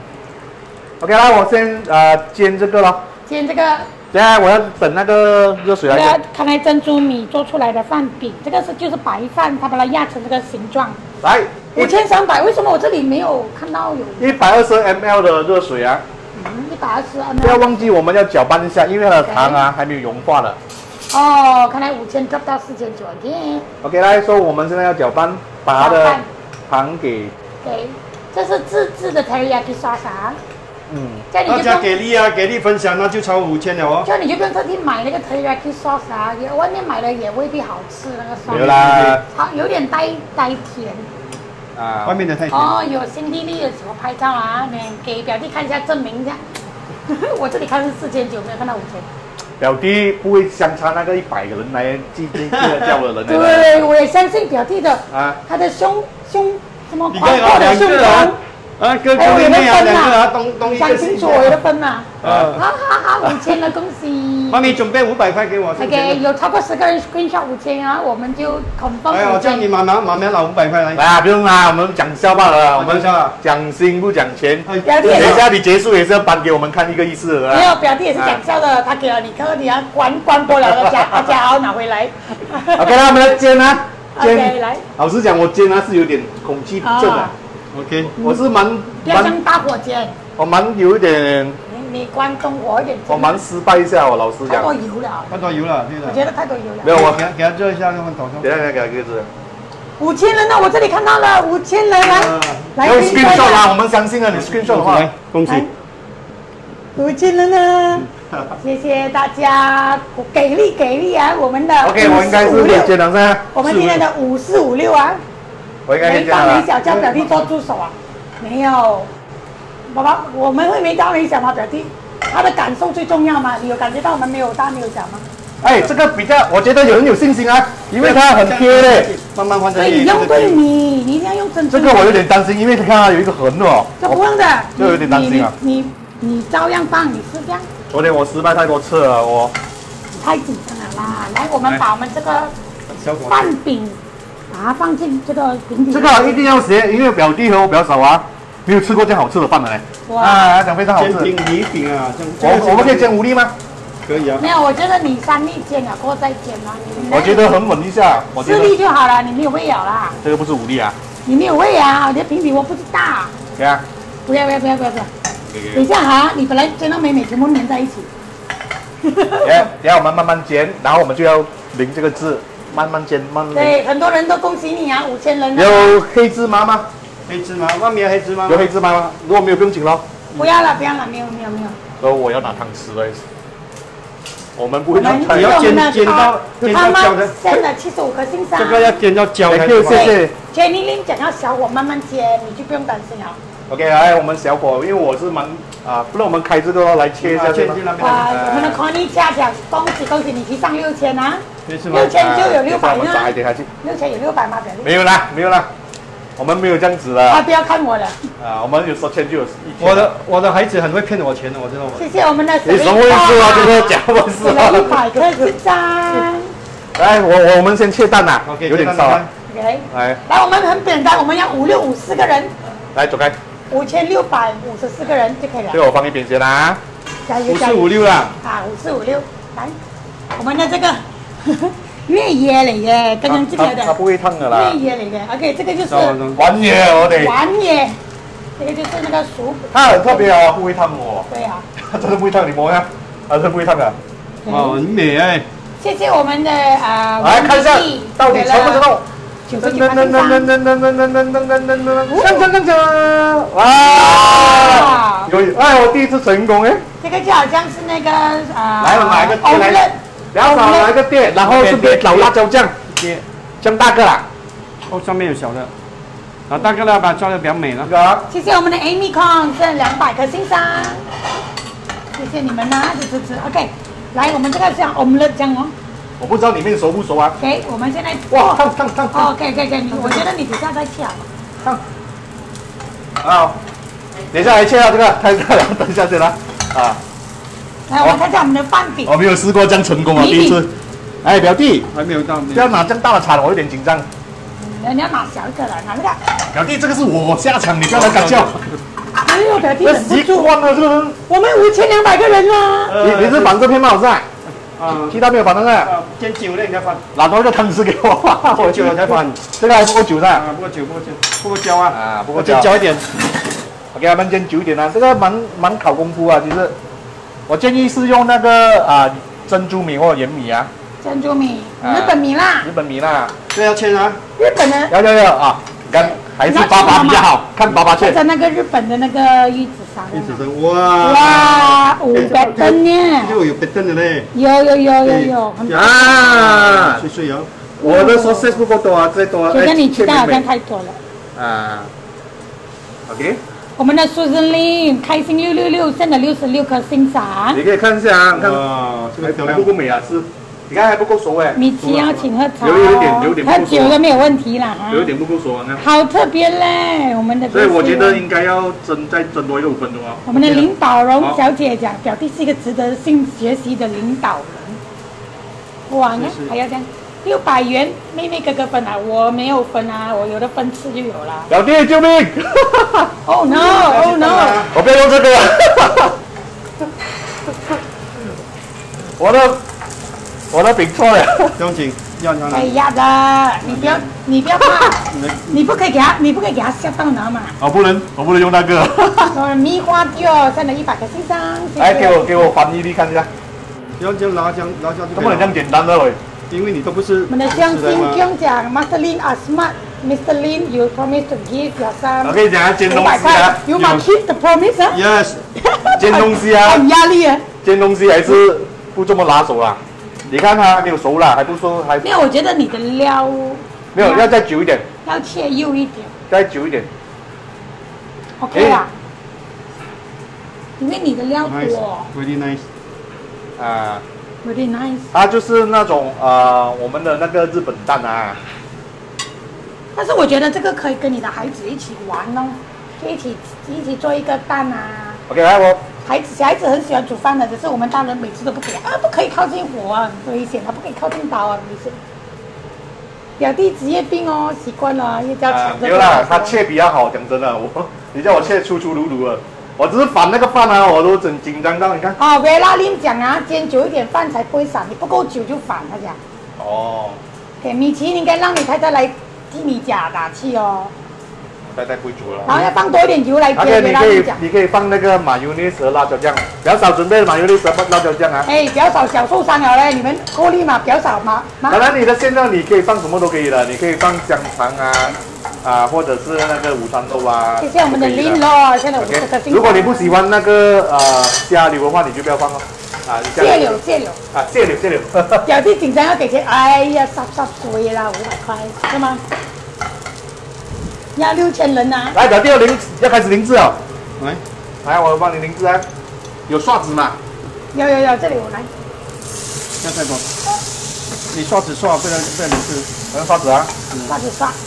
OK， 来，我先呃煎这个咯。 煎这个。 现在我要等那个热水来。 这个看来珍珠米做出来的饭饼，这个是就是白饭，它把它压成这个形状。 来， 五千三百，为什么我这里没有看到有？ 一百二十 M L 的热水啊。 嗯，一百二十 M L。 不要忘记我们要搅拌一下，因为它的糖啊还没有融化的。 哦，看来五千 drop 到四千九 ，OK。 OK， 来说我们现在要搅拌，把它的糖给。 给，这是自制的 teriyaki sauce 啊。 嗯。 大家给力啊，给力分享，那就超五千了哦。 就你就不用特地买那个 teriyaki sauce 啊，也外面买的也未必好吃那个 sauce。 没有啦。 好，有点带带甜。 啊。外面的太甜。 哦，有新地利的时候拍照啊，你给表弟看一下证明一下。我这里看是四千九，没有看到五千。 表弟不会相差那个一百个人来计计较的人。 对，我也相信表弟的啊，他的胸胸什么宽阔的胸膛。 啊，哥哥妹妹啊，两个啊，东东一个西。 想清楚我的分呐。啊，好好好，五千了，恭喜。 妈咪准备五百块给我。 OK， 有超过十个人 screenshot 五千啊，我们就 confirm。 哎呀，这样你妈妈妈妈拿五百块来。 啊，不用啦，我们讲笑罢了，我们讲心不讲钱。 表弟， 等一下你结束也是要颁给我们看一个意思的。 没有，表弟也是讲笑的，他给了你课，你要关关播了，大家大家好拿回来。 OK， 那我们来煎啊。 煎。来。 老实讲，我煎啊是有点空气不正的。OK， 我是蛮不要用大火煎。 我蛮有一点。 你你关中火一点。 我蛮失败一下，我老实讲。 太多油了。 太多油了，对的。 我觉得太多油了。 没有，我给给他热一下，让我头上。 等一下给他给他热。 五千人呢，我这里看到了五千人来。 来 screenshot 啦，我们相信啊，你 screenshot 的话， 恭喜。 五千人呢，谢谢大家给力给力啊！我们的 OK， 我应该是可以煎了噻。 我们今天的五四五六啊。 我应该可以煎了。 没大没小，叫表弟做助手啊？没有，爸爸，我们会没大没小吗？表弟，他的感受最重要嘛？你有感觉到我们没有大没有小吗？ 哎，这个比较，我觉得有人有信心啊，因为它很贴嘞。 慢慢换。 所以你用对米，你一定要用珍珠。 这个我有点担心，因为你看它有一个痕哦。 这不用的， 就有点担心啊。 你你你照样放，你是这样。 昨天我失败太多次了，我。 太紧张了啦！来，我们把我们这个饭饼。把它放进这个饼里。 这个一定要学，因为表弟和我表嫂啊，没有吃过这样好吃的饭的嘞。哇！讲非常好吃。 煎饼米饼啊， 我我们可以煎五粒吗？ 可以啊。 没有，我觉得你三粒煎了过后再煎嘛。 我觉得很稳一下，我觉四得粒就好了，你没有胃咬啦。 这个不是五粒啊？ 你没有胃咬，我的平底我不知道。 对啊。 不要不要不要不要不要。等一下哈，你本来煎到美美，全部粘在一起。 等下等下我们慢慢煎，然后我们就要淋这个字，慢慢煎，慢慢淋。 对，很多人都恭喜你啊，五千人、啊。 有黑芝麻吗？ 黑芝麻，外面有黑芝麻。 有黑芝麻吗？如果没有不用紧咯。 不要了，不要了，没有没有没有。 所以我要拿汤匙了。我们不会弄你要煎煎到煎到焦的。 煎了七十五颗星沙。 这个要煎到焦才谢谢。 Jenny Lin 讲要小火慢慢煎，你就不用担心了。 OK， 来我们小火，因为我是蛮啊，不然我们开这个来切一下先。 哇，我们的 Connie 恰恰恭喜恭喜你提上六千啊！ 六千就有六百呢。 炸一点下去。 六千有六百吗？表弟？ 没有啦，没有啦，我们没有这样子的。 啊，不要看我的。 啊，我们有说千就有一千。 我的我的孩子很会骗我钱的，我知道我。 谢谢我们的。 你什么意思啊？这个假问事啊！ 一百颗是赞。 来，我我们先切蛋呐 ，OK， 有点烧啊。 OK， 来， 来，我们很简单，我们要五六五四个人。 来，走开。 五千六百五十四个人就可以了。 这个我放一边先啦。 加油五四五六啦。 啊，五四五六，来，我们的这个越椰嚟嘅，剛剛這個的。 它不會燙的啦。 越椰嚟嘅 ，OK，這個就是丸椰，我哋。 丸椰，這個就是那個薯。 它很特別啊，不會燙哦。 對啊。 它真的不會燙，你摸一下，它真的不會燙的。 哦，很美哎。 謝謝我們的啊。 來看一下，到底成不成功？ 九十九塊錢。 噔噔噔噔噔噔噔噔噔噔噔，锵锵锵锵！哇！有哎，我第一次成功哎。 這個就好像是那個啊。 來，我買個店來，然後買個店，然後是別找辣椒醬，醬大個啦。 哦，上面有小的，啊，大個的把它做得比較美了。 謝謝我們的 Amy Kong 剩兩百顆星沙，謝謝你們啦，支持 OK， 來，我們這個像 omelette 這樣哦。 我不知道裡面熟不熟啊。 OK， 我們現在哇，燙燙燙。 哦，可以可以可以，我覺得你等下再切啊。燙。啊，等一下來切啊，這個太熱了，等一下先啦。啊。 來，我們看一下我們的飯餅。 我沒有試過這樣成功啊，第一次。哎，表弟， 還沒有到。 不要拿這樣大的鏟，我有點緊張。 你要拿小一個的，拿那個。 表弟，這個是我下場，你不要來搞笑。 哎呦，表弟忍不住。 習慣了，是不是？ 我們五千兩百個人啦。 你你是綁這片帽是吧？ 啊， 其他沒有綁那個。 煎久了你再翻。 拿多一個湯匙給我。 我久了才翻。 這個還不夠久噻。 啊，不夠久，不夠久，不夠焦啊。 啊，不夠焦。焦一點。 OK，我們煎久一點啊，這個蠻蠻考功夫啊，其實。我建議是用那個啊珍珠米或者鹽米啊。 珍珠米，日本米啦。 日本米啦。 這要切啊。 日本的。 要要要啊！你看，還是爸爸比較好，看爸爸切。 在那個日本的那個玉子燒。 玉子燒，哇！ 哇，有白燈呢。 又有白燈的嘞。 有有有有有。 啊！ 碎碎哦。 我的說 size 不夠多啊，再多啊。 覺得你雞蛋好像太多了。 啊。OK。 我們的 Susan Lim 開心六六六剩了六十六顆星賞。 你可以看一下啊，看。 哇，這個漂亮。 還不夠美啊，是。你看還不夠熟哎。 米奇要請喝茶。 有有一點，有點不夠熟。 喝酒都沒有問題啦。 有一點不夠熟啊，那。 好特別嘞，我們的。 所以我覺得應該要蒸再蒸多一個五分鐘啊。 我們的領導榮小姐講，表弟是一個值得性學習的領導人。哇，那還要這樣。六百元，妹妹哥哥分啊，我沒有分啊，我有的分次就有啦。 表弟救命 ！Oh no！Oh no！ 我不要用這個我的我的餅錯了。 不用緊，要要可以壓的，你不要你不要怕，你不可以給他，你不可以給他嚇到拿嘛。 我不能，我不能用那個。 我米花椒剩了一百個星星。 來，給我給我翻譯你看一下。 要這樣拉這樣拉下就。 怎麼能這樣簡單的喂？ 因為你都不是。 我們的相信講講 ，Master Lin are smart，Mister Lin you promise to give your son。 我跟你講啊，煎東西啊。 You must keep the promise 啊。 Yes。 煎東西啊。 很壓力啊。 煎東西還是不這麼拿手啦。你看它沒有熟啦，還不熟還。 沒有，我覺得你的料。 沒有，要再久一點。 要切幼一點。 再久一點。 OK 啦。因為你的料多。 Nice，really nice。 啊。 Really nice。 它就是那種呃，我們的那個日本蛋啊。 但是我覺得這個可以跟你的孩子一起玩哦，就一起一起做一個蛋啊。 OK，來我。 孩子小孩子很喜歡煮飯的，只是我們大人每次都不給啊，不可以靠近火啊，很危險啊，不可以靠近刀啊，危險。表弟職業病哦，習慣了，又叫搶着。 沒有啦，他切比較好，講真的，我你叫我切粗粗魯魯的。 我只是反那个饭啊，我都整紧张到你看。 哦，维拉琳讲啊，煎久一点饭才不会散，你不够久就反，他讲。 哦。 给米奇，你应该让你太太来替你假打气哦。 太太不会煮了。 然后要放多一点油来煎。 而且你可以，你可以放那个马油尼和辣椒酱，比较少准备马油尼和辣椒酱啊。 哎，比较少小受伤了嘞，你们过滤嘛比较少嘛。 当然，你的馅料你可以放什么都可以的，你可以放香肠啊。啊，或者是那个午餐肉啊， 谢谢我们的林咯，现在我们这个。 如果你不喜欢那个呃虾柳的话，你就不要放哦。啊， 蟹柳，蟹柳。 啊，蟹柳，蟹柳。 表弟紧张要给钱，哎呀，杀杀水啦，五百块是吗？要六千人呐！ 来，表弟要零，要开始零字哦。 来， 来，我帮你零字啊。有刷子吗？ 有有有，这里我来。 要太多。你刷子刷，不然不然你是。 我用刷子啊。 刷子刷。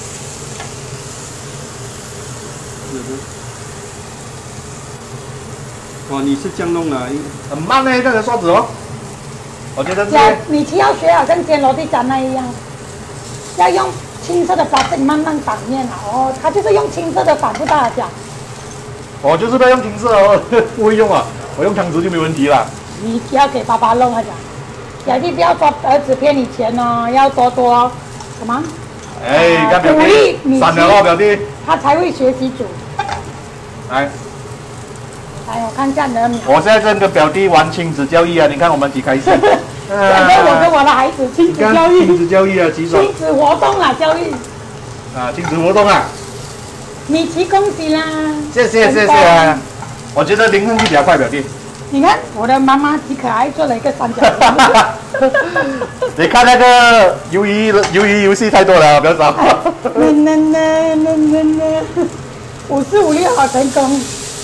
哦，你是这样弄的， 很慢呢，这个刷子哦。我觉得是。 米奇要学好像煎罗蒂炸那一样，要用青色的发粉慢慢反面啊。哦，他就是用青色的反不大讲。 我就是不要用青色哦，不会用啊，我用汤匙就没问题了。 你不要给爸爸弄，他讲。表弟不要说儿子骗你钱哦，要多多什么？ 哎，干表弟，闪了哦，表弟。 他才会学习煮。 来， 来，我看一下你的秒。 我现在跟个表弟玩亲子教育啊，你看我们几开心。 现在我跟我的孩子亲子教育。 亲子教育啊，几爽。 亲子活动啦，教育。 啊，亲子活动啊。 米奇，恭喜啦！ 谢谢谢谢。我觉得零上去比较快，表弟。 你看我的妈妈极可爱，做了一个三角形。 你看那个鱿鱼鱿鱼游戏太多了，不要找。 那那那那那那，五四五六好成功。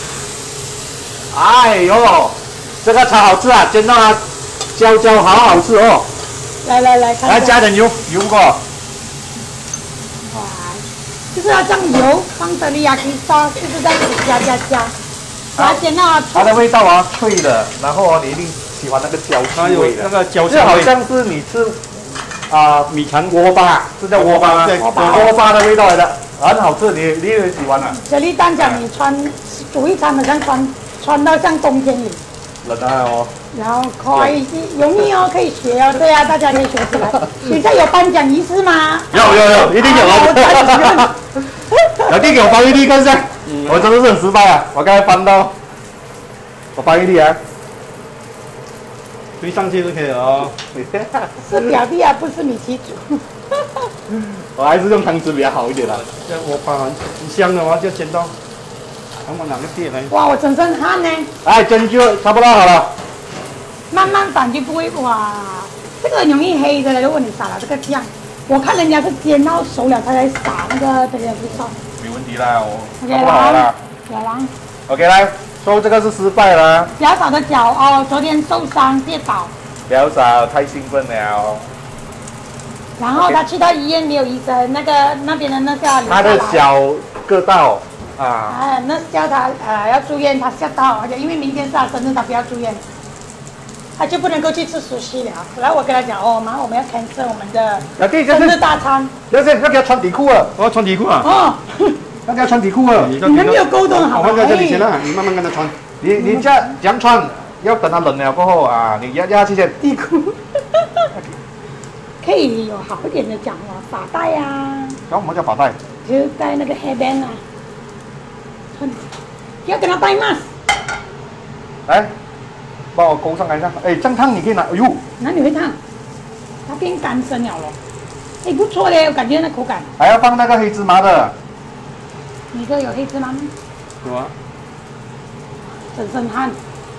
哎呦，这个超好吃啊！煎到它焦焦，好好吃哦。 来来来，看。 来加点油，油不够。哇， 就是要这样油放德里亚基烧，就是这样子加加加。把它煎到它它的味道啊脆的，然后啊你一定喜欢那个焦香味的， 那个焦香味，就好像是你吃啊米肠锅巴，是叫锅巴吗？ 锅巴锅巴的味道来的，很好吃，你你也喜欢啊？ 小丽蛋讲你穿煮一餐好像穿穿到像冬天里。 冷啊哦。 然后可以容易哦，可以学哦，对啊，大家可以学起来。等下有颁奖仪式吗？ 有有有，一定有啊！老弟给我发一粒看一下。我真的是很失败啊！我刚才翻到，我翻一粒啊， 推上去就可以了哦。 是表弟啊，不是米奇煮。 我还是用汤匙比较好一点啦。 这样我把很香的话就煎到，看我哪个店来。 哇，我整身汗呢。 哎，煎就差不多好了。 慢慢反就不会哇，这个很容易黑的。如果你撒了这个酱，我看人家是煎到熟了，他才撒那个这个去烧。 没问题啦，我 OK 好了。 来啦 OK 来，说这个是失败了。 比较少的脚哦，昨天受伤跌倒。 比较少，太兴奋了。 然后他去到医院没有医生，那个那边的那个他的脚割到啊。 哎，那叫他呃要住院，他吓到，而且因为明天是他生日，他不要住院。他就不能够去吃熟悉了。然后我跟他讲，哦妈，我们要 cancel 我们的生日大餐。 要是要给他穿底裤啊！ 我要穿底裤啊！ 哦， 要给他穿底裤啊！ 你们没有沟通好。 我放在这里先啦，你慢慢跟他穿。 你你这样这样穿，要等他冷了过后啊，你压压下去先。 底裤。可以有好一点的讲哦，发带啊。 什么叫发带？ 就戴那个 hairband 啊。要跟他戴 mask。 来。帮我勾上来一下，哎，这样烫你可以拿，哎呦， 哪里会烫？它变干身了咯。哎，不错嘞，我感觉那口感。 还要放那个黑芝麻的。 你这有黑芝麻吗？ 有啊。 整身汗。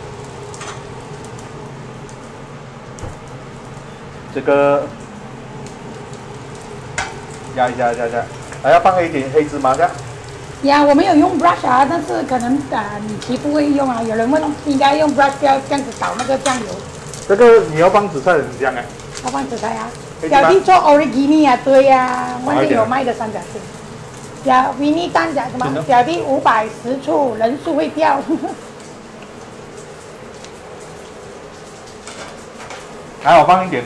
这个压一下，压一下，还要放一点黑芝麻的。 呀，我没有用 brush 啊，但是可能呃米奇不会用啊，有人问应该用 brush 不要这样子倒那个酱油。 这个你要放紫菜很香哎。 要放紫菜啊。表弟做 origami 啊，对呀、啊，外面有卖的三角形。表维尼蛋讲什么？表弟五百十处人数会掉。 还好放一点。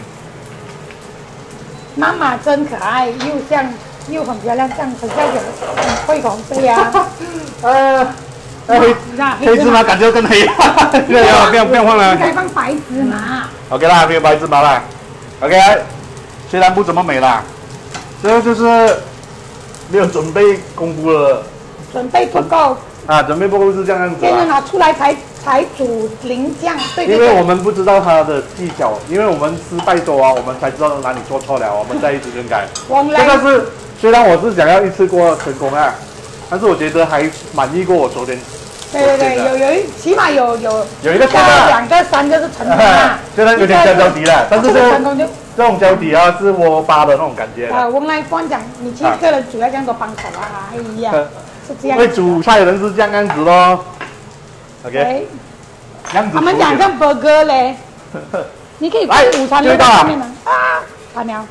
妈妈真可爱，又像。又很漂亮，这样很像有很会红对呀。 呃， 那黑黑芝麻感觉更黑。 不要不要不要放了应。该放白芝麻。 OK 啦，没有白芝麻啦。OK， 虽然不怎么美啦，这就是没有准备功夫了。 准备不够， 啊，准备不够是这样子现在啊。 拿出来才才煮淋酱，对对对。 因为我们不知道它的技巧，因为我们失败多啊，我们才知道哪里做错了，我们再一直更改。 我这个是虽然我是想要一次过成功啊，但是我觉得还满意过我昨天。 对对对，有有一起码有有有一个成功啊两个三个是成功啊， 虽然有点焦焦底了，但是这这个成功就这种焦底啊是窝巴的那种感觉的。 啊，翁来光讲，你七个人煮要这样多帮手啊，哎呀，是这样。 会煮菜的人是这样子咯。OK， 哎， 这样子。 他们讲像 burger 嘞，你可以放午餐肉在上面吗？啊，好了。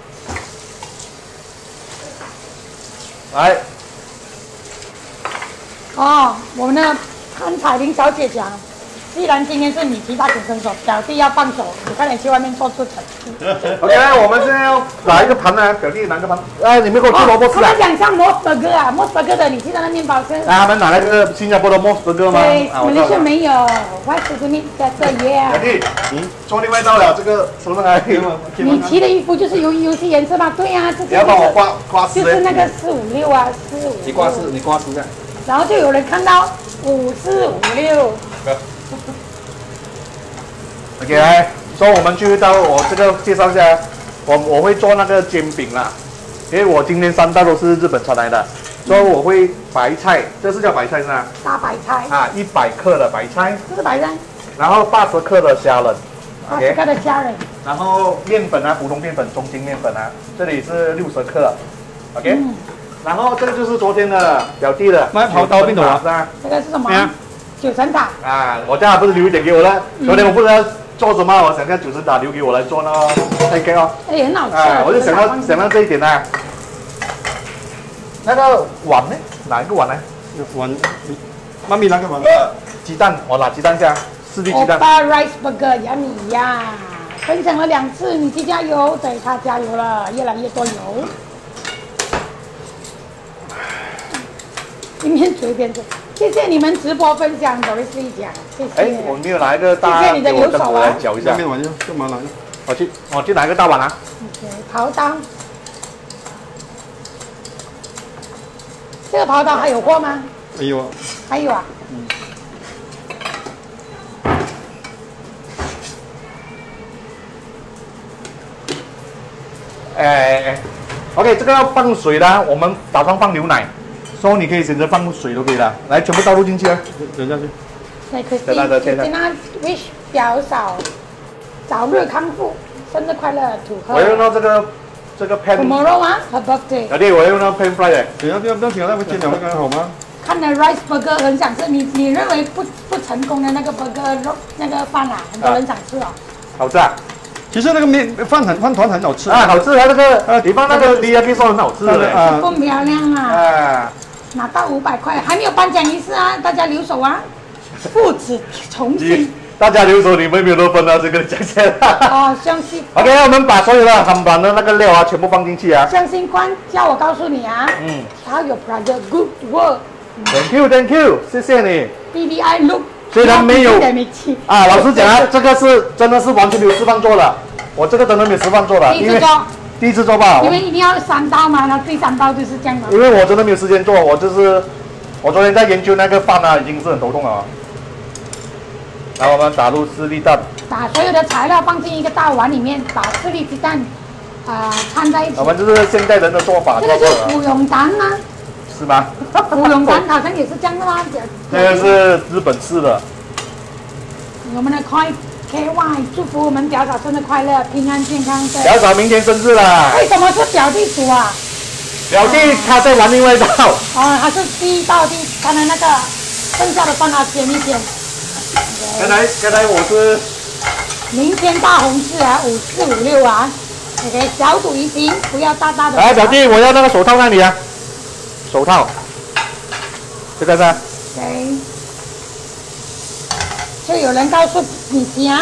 来， 哦，我们的潘彩玲小姐讲，既然今天是米奇大显身手，表弟要放手，你快点去外面做出成绩。 OK， 我们现在要拿一个盘呢，表弟拿个盘。哎，你们给我吃萝卜丝啊他们？讲像 Mos Burger 啊，Mos Burger 的，你记得那面包是？ 啊，他们拿那个新加坡的 Mos Burger 吗？ 对， 啊， 马来西亚我知道了。 没有，Why is it that 这表 yeah？ 弟，你做另外一道了，这个手上来。 米奇的衣服就是游游戏颜色嘛，对呀、啊，这你要帮我挂挂丝。 就是那个四五六啊，四五。 你挂丝，你挂丝这样。 然后就有人看到五四五六。 OK， 来，所以我们就到我这个介绍一下，我我会做那个煎饼啦，因为我今天三道都是日本传来的，所以我会白菜，这是叫白菜是吧？ 大白菜。 啊，一百克的白菜， 这是白菜。 然后八十克的虾仁八十克的虾仁。 然后面粉啊，普通面粉、中筋面粉啊，这里是六十克 ，OK、嗯。然后这个就是昨天的表弟的， 买跑刀边度啊？ 这个是什么？ 哎九层塔。 啊，我叫他不是留一点给我了，昨天我不知道做什么，我想叫九层塔留给我来做呢 ，OK 哦。 哎，很好吃。 啊，我就想到想到这一点啊。那个碗呢？哪一个碗呢？ 碗，妈咪拿个碗。 鸡蛋，我拿鸡蛋下，四粒鸡蛋。 Oppa Rice Burger 亚米呀，分享了两次，你去加油，对他加油了，越来越多油。一边煮一边吃，谢谢你们直播分享，抖音是一讲，谢谢。 哎，我没有拿一个大， 谢谢你的留守啊， 来搅一下。 面碗就干嘛拿？ 我去，我去拿一个大碗啊。 OK， 刨刀。这个刨刀还有货吗？ 哎呦， 还有啊。 嗯。 哎哎哎 ，OK， 这个要放水的，我们打算放牛奶，所以你可以选择放水都可以的，来，全部倒入进去啊， 等下去。 对，可惜，可惜那 wish 表嫂早日康复，生日快乐土贺。 我用到这个这个 pan。 Tomorrow 啊 ，her birthday。 表弟，我用到 pan fry 的。 等下不要不要停了，那不煎了刚刚好吗？ 看了 rice burger 很想吃，你你认为不不成功的那个 burger 肉那个饭啊，很多人想吃哦。 好吃啊！ 其实那个面饭很饭团很好吃啊，好吃啊！那个呃，你放那个 D I P 说很好吃的啊， 不漂亮啊！ 啊， 拿到五百块，还没有颁奖仪式啊，大家留守啊，父子重新。 大家留守，你们没有都分到这个奖项。 哦，相信。 OK， 我们把所有的韩版的那个料啊，全部放进去啊。 相信官叫我告诉你啊，嗯，how your brother good work。Thank you，Thank you， 谢谢你。 B B I look。 虽然没有啊，老实讲啊，这个是真的是完全没有示范做的，我这个真的没有示范做的， 第一次做， 第一次做吧。 因为一定要三道嘛，那第三道就是这样的。 因为我真的没有时间做，我就是我昨天在研究那个饭啊，已经是很头痛了。然后我们打入四粒蛋， 把所有的材料放进一个大碗里面，把四粒鸡蛋啊掺在一起。 我们就是现代人的做法。 这个就是芙蓉蛋吗？ 是吗？ 芙蓉蛋好像也是这样的吗？ 这个是日本式的。 我们的 K K Y 祝福我们表嫂生日快乐，平安健康。 表嫂明天生日啦！ 为什么是表弟煮啊？ 表弟他在玩另外一道。 哦，他是第一道第他的那个剩下的饭他煎一煎。 刚才刚才我是。 明天大红字啊，五四五六啊。OK， 小赌怡情，不要大大的。 来，表弟，我要那个手套那里啊。手套，这个是。 对。就有人告诉米奇啊，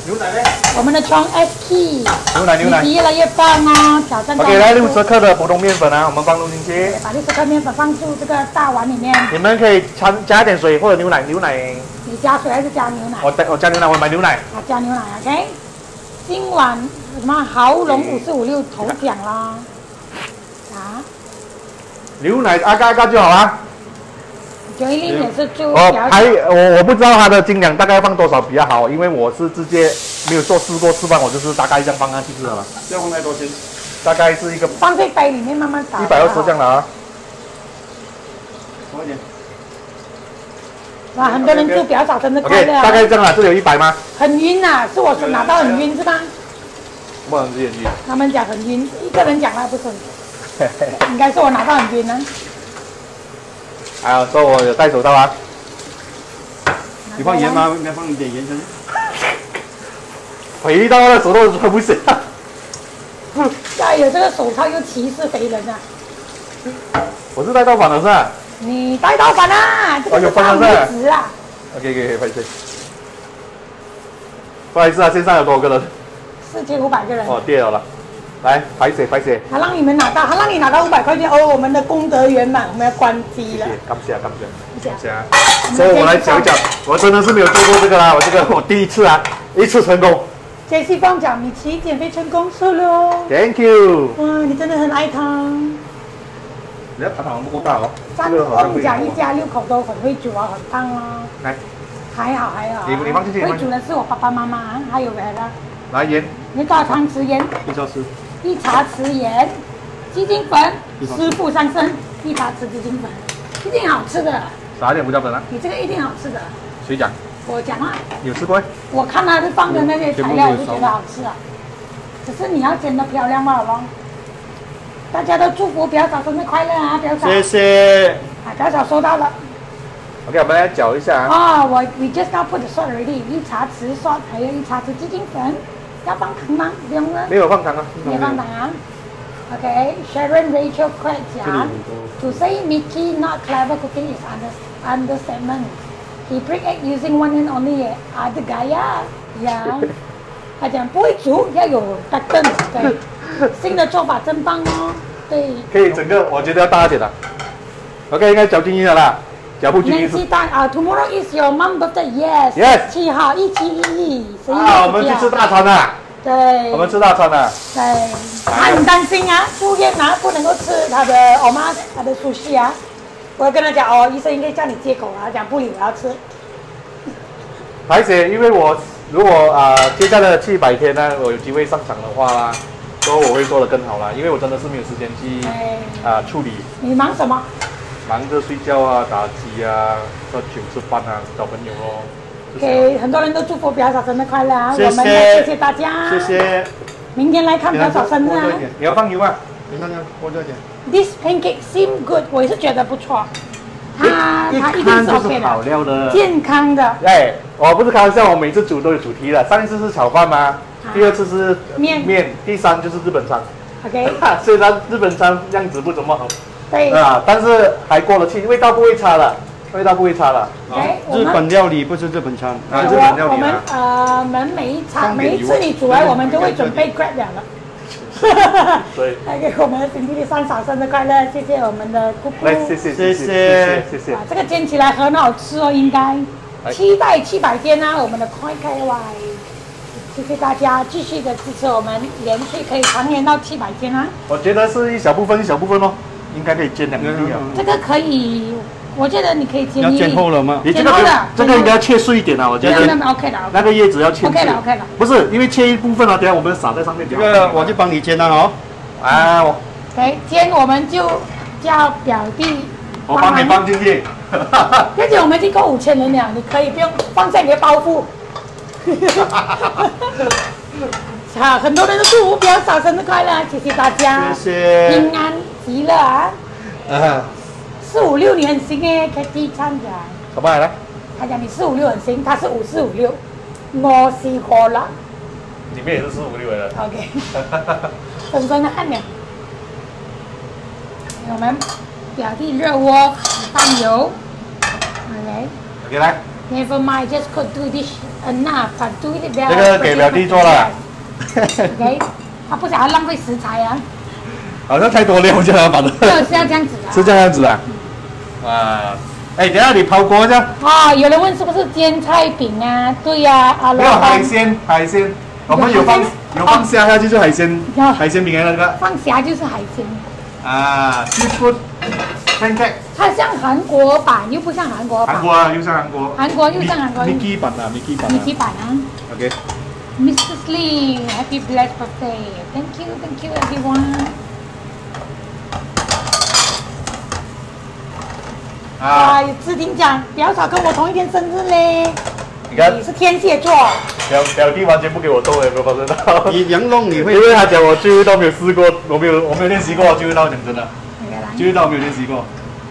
牛奶呢？ 我们的床 S K， 牛奶牛奶。 越来越棒哦，挑战。 OK， 来六十克的普通面粉啊，我们放入进去。 把六十克面粉放入这个大碗里面。 你们可以掺加一点水或者牛奶，牛奶。 你加水还是加牛奶？ 我我加牛奶，我买牛奶。 啊，加牛奶 ，OK。今晚什么豪龙五四五六头奖啦？啊？ 牛奶阿嘎阿嘎就好啊。 九一零也是猪。 哦，还我我不知道它的斤两大概放多少比较好，因为我是直接没有做试过示范，我就是大概这样放上去就好了。 要放太多钱？ 大概是一个放在杯里面慢慢打。 一百二十这样的啊。 多一点。 哇，很多人祝表嫂生日快乐、啊。 OK， 大概这样啊，这里有一百吗？ 很晕啊，是我拿到很晕是吧？ 不能直接晕。 他们讲很晕，一个人讲那不是很晕，应该是我拿到很晕呢。 哎呀，说我有戴手套啊。 你放盐吗？应该放一点盐先。 回到那手套穿不下。 加油，这个手套又歧视肥人啊！ 我是戴盗版的是吧？ 你戴盗版啊！这个是大拇指啊 ！OK OK， 不好意思，不好意思啊，线上有多少个人？ 四千五百个人。 哦，跌了了，来排水排水。 他让你们拿到，他让你拿到五百块钱哦，我们的功德圆满，我们要关机了。 感谢感谢感谢啊！ 谢。 所以我来讲一讲，我真的是没有做过这个啦，我这个我第一次啊，一次成功。 杰西放奖，米奇减肥成功，瘦了哦。 Thank you。 哇，你真的很爱汤。 你的糖不够大哦。 三放奖一家六口都很会煮啊，很棒哦。 来。 还好还好。 你你放进去。 会煮的是我爸爸妈妈，还有别的。 来盐。 你多少汤匙盐？ 一茶匙。 一茶匙盐。鸡精粉，师傅上身，一茶匙鸡精粉，一定好吃的。 撒一点胡椒粉啊。 你这个一定好吃的。 谁讲？ 我讲啊。 有吃过？ 我看他是放的那些材料，我就觉得好吃啊。只是你要煎得漂亮罢了咯。大家都祝福表嫂生日快乐啊，表嫂。 谢谢。 啊，表嫂收到了。 OK， 我们来搅一下啊。 哦，我 we just now put the salt already， 一茶匙 salt， 还有一茶匙鸡精粉。要放糖吗？不用了。 没有放糖啊。 没有放糖啊。OK，Sharon Rachel Craig 讲 ，To say Mickey not clever cooking is under understatement. He break egg using one hand only. 啊，这个呀，呀，他讲不会煮要有大灯，对，新的做法真棒哦，对。 可以整个，我觉得要大一点的。OK， 应该搅均匀了啦，搅不均匀。 年蛋啊 ，Tomorrow is your mom birthday. Yes. Yes. 七号一七一一。 啊，我们去吃大餐啊。 对。 我们吃大餐啊。 对。他很担心啊，住院啊，不能够吃他的欧妈他的寿司啊。我要跟他讲哦，医生应该叫你戒口啊，讲不理我要吃。 而且因为我如果啊、呃、接下来的七百天呢，我有机会上场的话啦，所以我会做得更好啦，因为我真的是没有时间去啊、呃、处理。 你忙什么？ 忙着睡觉啊，打机啊，喝酒吃饭啊，找朋友咯。 给很多人都祝福表嫂生日快乐啊！ 谢谢我们也谢谢大家。 谢谢。 明天来看表嫂生日啊！ 你要放油吗？ 你看看，多热点。 This pancake seem good， 我也是觉得不错。它它一定是 OK 的， 好料的， 健康的。 哎，我不是开玩笑，我每次煮都有主题的。上一次是炒饭吗？啊、第二次是面面，第三就是日本餐。 OK。 虽然日本餐样子不怎么好， 对啊，但是还过得去，味道不会差了，味道不会差了。 哎， 日本料理不是日本餐啊，日本料理啊。 我们呃，我们每一餐每一次你煮来，我们就会准备 grab 了。 对， 来给我们的弟弟三嫂生日快乐！谢谢我们的姑姑， 来谢谢谢谢谢谢谢。 啊，这个煎起来很好吃哦，应该。期待七百天啊，我们的快开 Y， 谢谢大家继续的支持我们，连续可以长延到七百天啊。 我觉得是一小部分一小部分哦，应该可以煎两粒啊。 这个可以，我觉得你可以煎。 要煎厚了吗？ 你这个这个应该要切碎一点啊，我觉得。 那 OK 的。 那个叶子要切碎。 OK 的 OK 的。 不是，因为切一部分啊，等下我们撒在上面。 这个我就帮你煎了哦。 啊，我。 OK，煎我们就叫表弟。 我帮你放进去。 而且我们已经够五千人了，你可以不用放下你的包袱。好，很多人都祝福表嫂生日快乐，谢谢大家， 谢谢， 平安喜乐啊！ 啊， 四五六你很行诶 ，Kitty 唱讲。 什么来了？ 他讲你四五六很行，他是五四五六，我是火了。 里面也是四五六的。 OK。粉粉的汗了。我们表弟热锅放油 ，OK。 OK 来。 Never mind, just could do this 嗯呐，反对的不要。 这个给表弟做了。 OK， 他不想要浪费食材啊。 好像太多料这样，反正。 就是要这样子啊。 是这样子啊。啊，哎，等下你抛锅一下。 啊，有人问是不是煎菜饼啊？对呀，啊， 没有海鲜，海鲜，我们有放有放虾下去就海鲜，海鲜饼那个。 放虾就是海鲜。 啊，西food pancake。 它像韩国版，又不像韩国版。 韩国啊，又像韩国。 韩国又像韩国。 Mickey 版啊 ，Mickey 版。 Mickey 版啊。 OK。Missus Lee, happy blessed birthday. Thank you, thank you everyone. 啊，有志婷讲，表嫂跟我同一天生日嘞。 你看， 你是天蝎座。 表表弟完全不给我动，有没有发生到？ 你羊肉你会？ 因为他讲我聚会到没有试过，我没有我没有练习过聚会到，讲真的，聚会到没有练习过。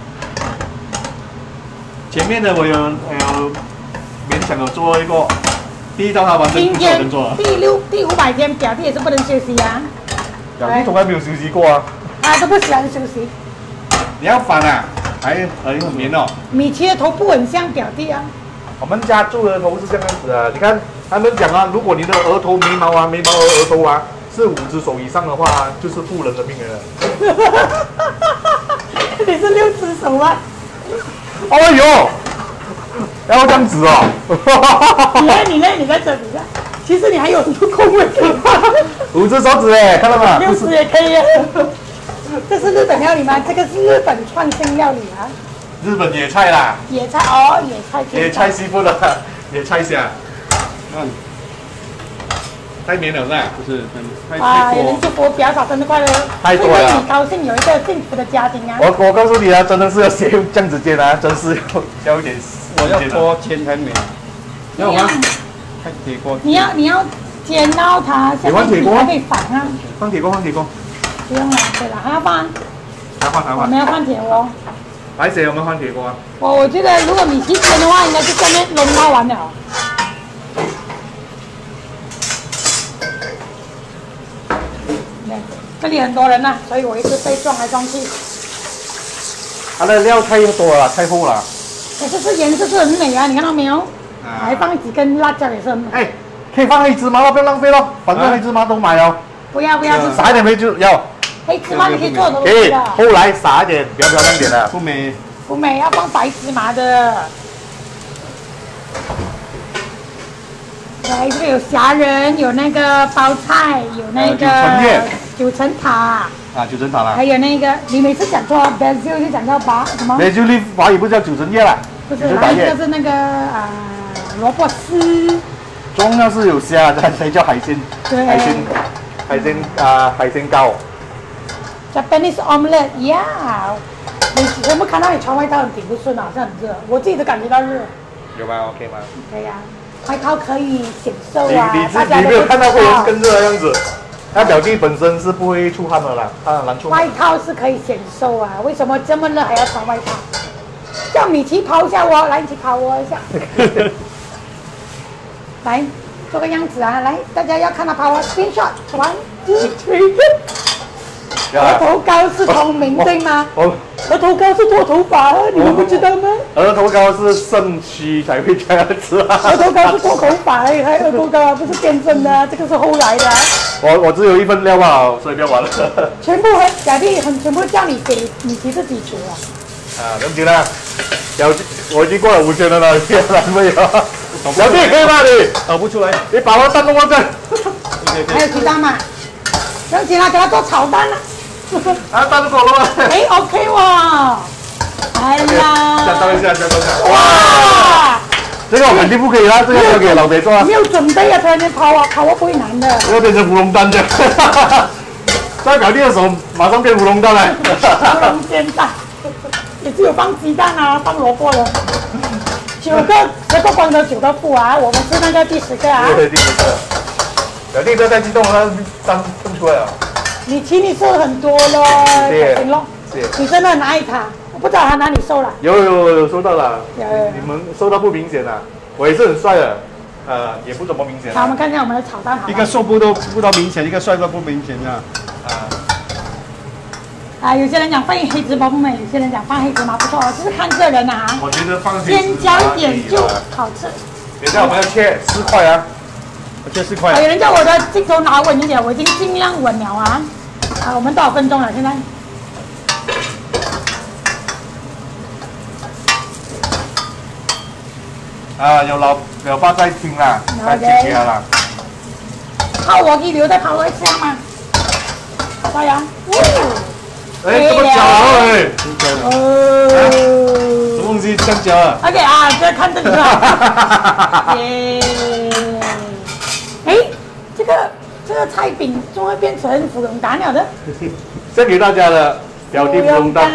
前面的我有有勉强有做一个，第一道他完全不可能做了。 第六第五百天，表弟也是不能休息啊。 表弟从来没有休息过啊。 他都不喜欢休息。 你要翻啊？还很很绵哦。 米奇的头部很像表弟啊。 我们家猪的头是这样子啊，你看他们讲啊，如果你的额头、眉毛啊、眉毛和额头啊是五只手以上的话，就是富人的命了。 你是六只手啊？ 哎呦，要这样子哦。 你看，你看，你在这里看，其实你还有很多空位可以放。 五只手指哎，看到吗？ 六只也可以啊。这是日本料理吗？这个是日本创新料理啊。 日本野菜啦。 野菜哦，野菜。 野菜西部的野菜虾。嗯。太绵了是吧？ 不是，太啊，有人祝福表嫂生日快乐。 太多了。 很高兴有一个幸福的家庭啊。 我我告诉你啊，真的是要学这样子煎啊，真是要要一点。 我要多煎才美。 要吗？ 开铁锅。 你要你要煎到它下面底还可以反啊。 放铁锅，放铁锅。 不用了，对了，还要放。 还换还换。 我们要换铁锅。 白水有没有换铁锅啊？ 我我觉得如果米奇煎的话，应该是下面弄它完了。这里很多人呐、啊，所以我一直被撞来撞去。 它的料太多了，太厚了。 可是这颜色是很美啊，你看到没有？啊、还放几根辣椒也是很美。 哎，可以放黑芝麻了，不要浪费了，反正黑芝麻都买了。 不要不要，就撒一点黑芝要。 黑芝麻你可以做的可以，后来撒一点，比较漂亮点的。 不美。 不美，要放白芝麻的。来，这个有虾仁，有那个包菜，有那个九层塔。 啊，九层塔啦。 还有那个，你每次讲错 basil 就讲到拔什么 ？basil leaf 华语不叫九层叶啦。 不是，还有一个是那个啊萝卜丝。 重要是有虾，才才叫海鲜。 对。 海鲜，海鲜啊，海鲜糕。 Japanese omelette， yeah。你有没有看到你穿外套很顶不顺，好像很热？我自己都感觉到热。 有吗 ？OK 吗？ 可以啊，外套可以显瘦啊。 你你自己没有看到过人更热的样子。他表弟本身是不会出汗的啦，他很难出汗。 外套是可以显瘦啊，为什么这么热还要穿外套？叫米奇抛一下我，来，一起抛我一下。来，做个样子啊！来，大家要看他抛啊 ！Screenshot，one two three。额头高是聪明对吗？额头高是脱头发，你们不知道吗？ 额头高是肾虚才会这样子啊。 额头高是脱头发，还额头高啊，不是天生的，这个是后来的。 我我只有一份料吧，所以不要玩了。 全部很表弟很全部叫你给米奇自己煮啊。 啊，不用紧了，表弟我已经过了五千了啦，你难为啊。表弟可以吗你？ 倒不出来， 你把我蛋弄完这。 还有鸡蛋吗？不用紧了，给他做炒蛋了。 啊，蛋够了吗？ 哎 ，OK 哇！哎呀， 加刀一下，加刀一下。哇！这个我肯定不可以啦，这个要给老北做啊。 没有准备啊，突然间抛啊，抛啊不会难的。 要变成乌龙蛋的，在表弟的手马上变乌龙蛋了。 乌龙煎蛋，也是有放鸡蛋啊，放萝卜的。九个，这个光头九个副啊，我们是那个第十个啊。 对，第十个。表弟不要太激动了，蛋蹦出来了。 你请你瘦很多了， 谢谢。你真的很爱他，我不知道他哪里瘦了。 有有有收到了， 有有。 你们收到不明显啊，我也是很帅的，呃，也不怎么明显。 好，我们看看我们的炒蛋好。 一个瘦不都不到明显，一个帅都不明显啊。 啊。 啊，有些人讲放黑芝麻不美，有些人讲放黑芝麻不错，就是看个人啊。 我觉得放先加一点就好吃。 等一下我们要切四块啊， 切四块。 有人叫我的镜头拿稳一点，我已经尽量稳了啊。啊，我们多少分钟了？现在？ 啊，有老老爸在听啦，来解决啦。 泡我可以留在泡一下吗？加油！ 哎，怎么搅了？哎， 哦， 什么东西这样搅啊 ？OK 啊，这看这个。耶！哎，这个这个菜饼怎么会变成芙蓉蛋了的？ 献给大家的表弟芙蓉蛋。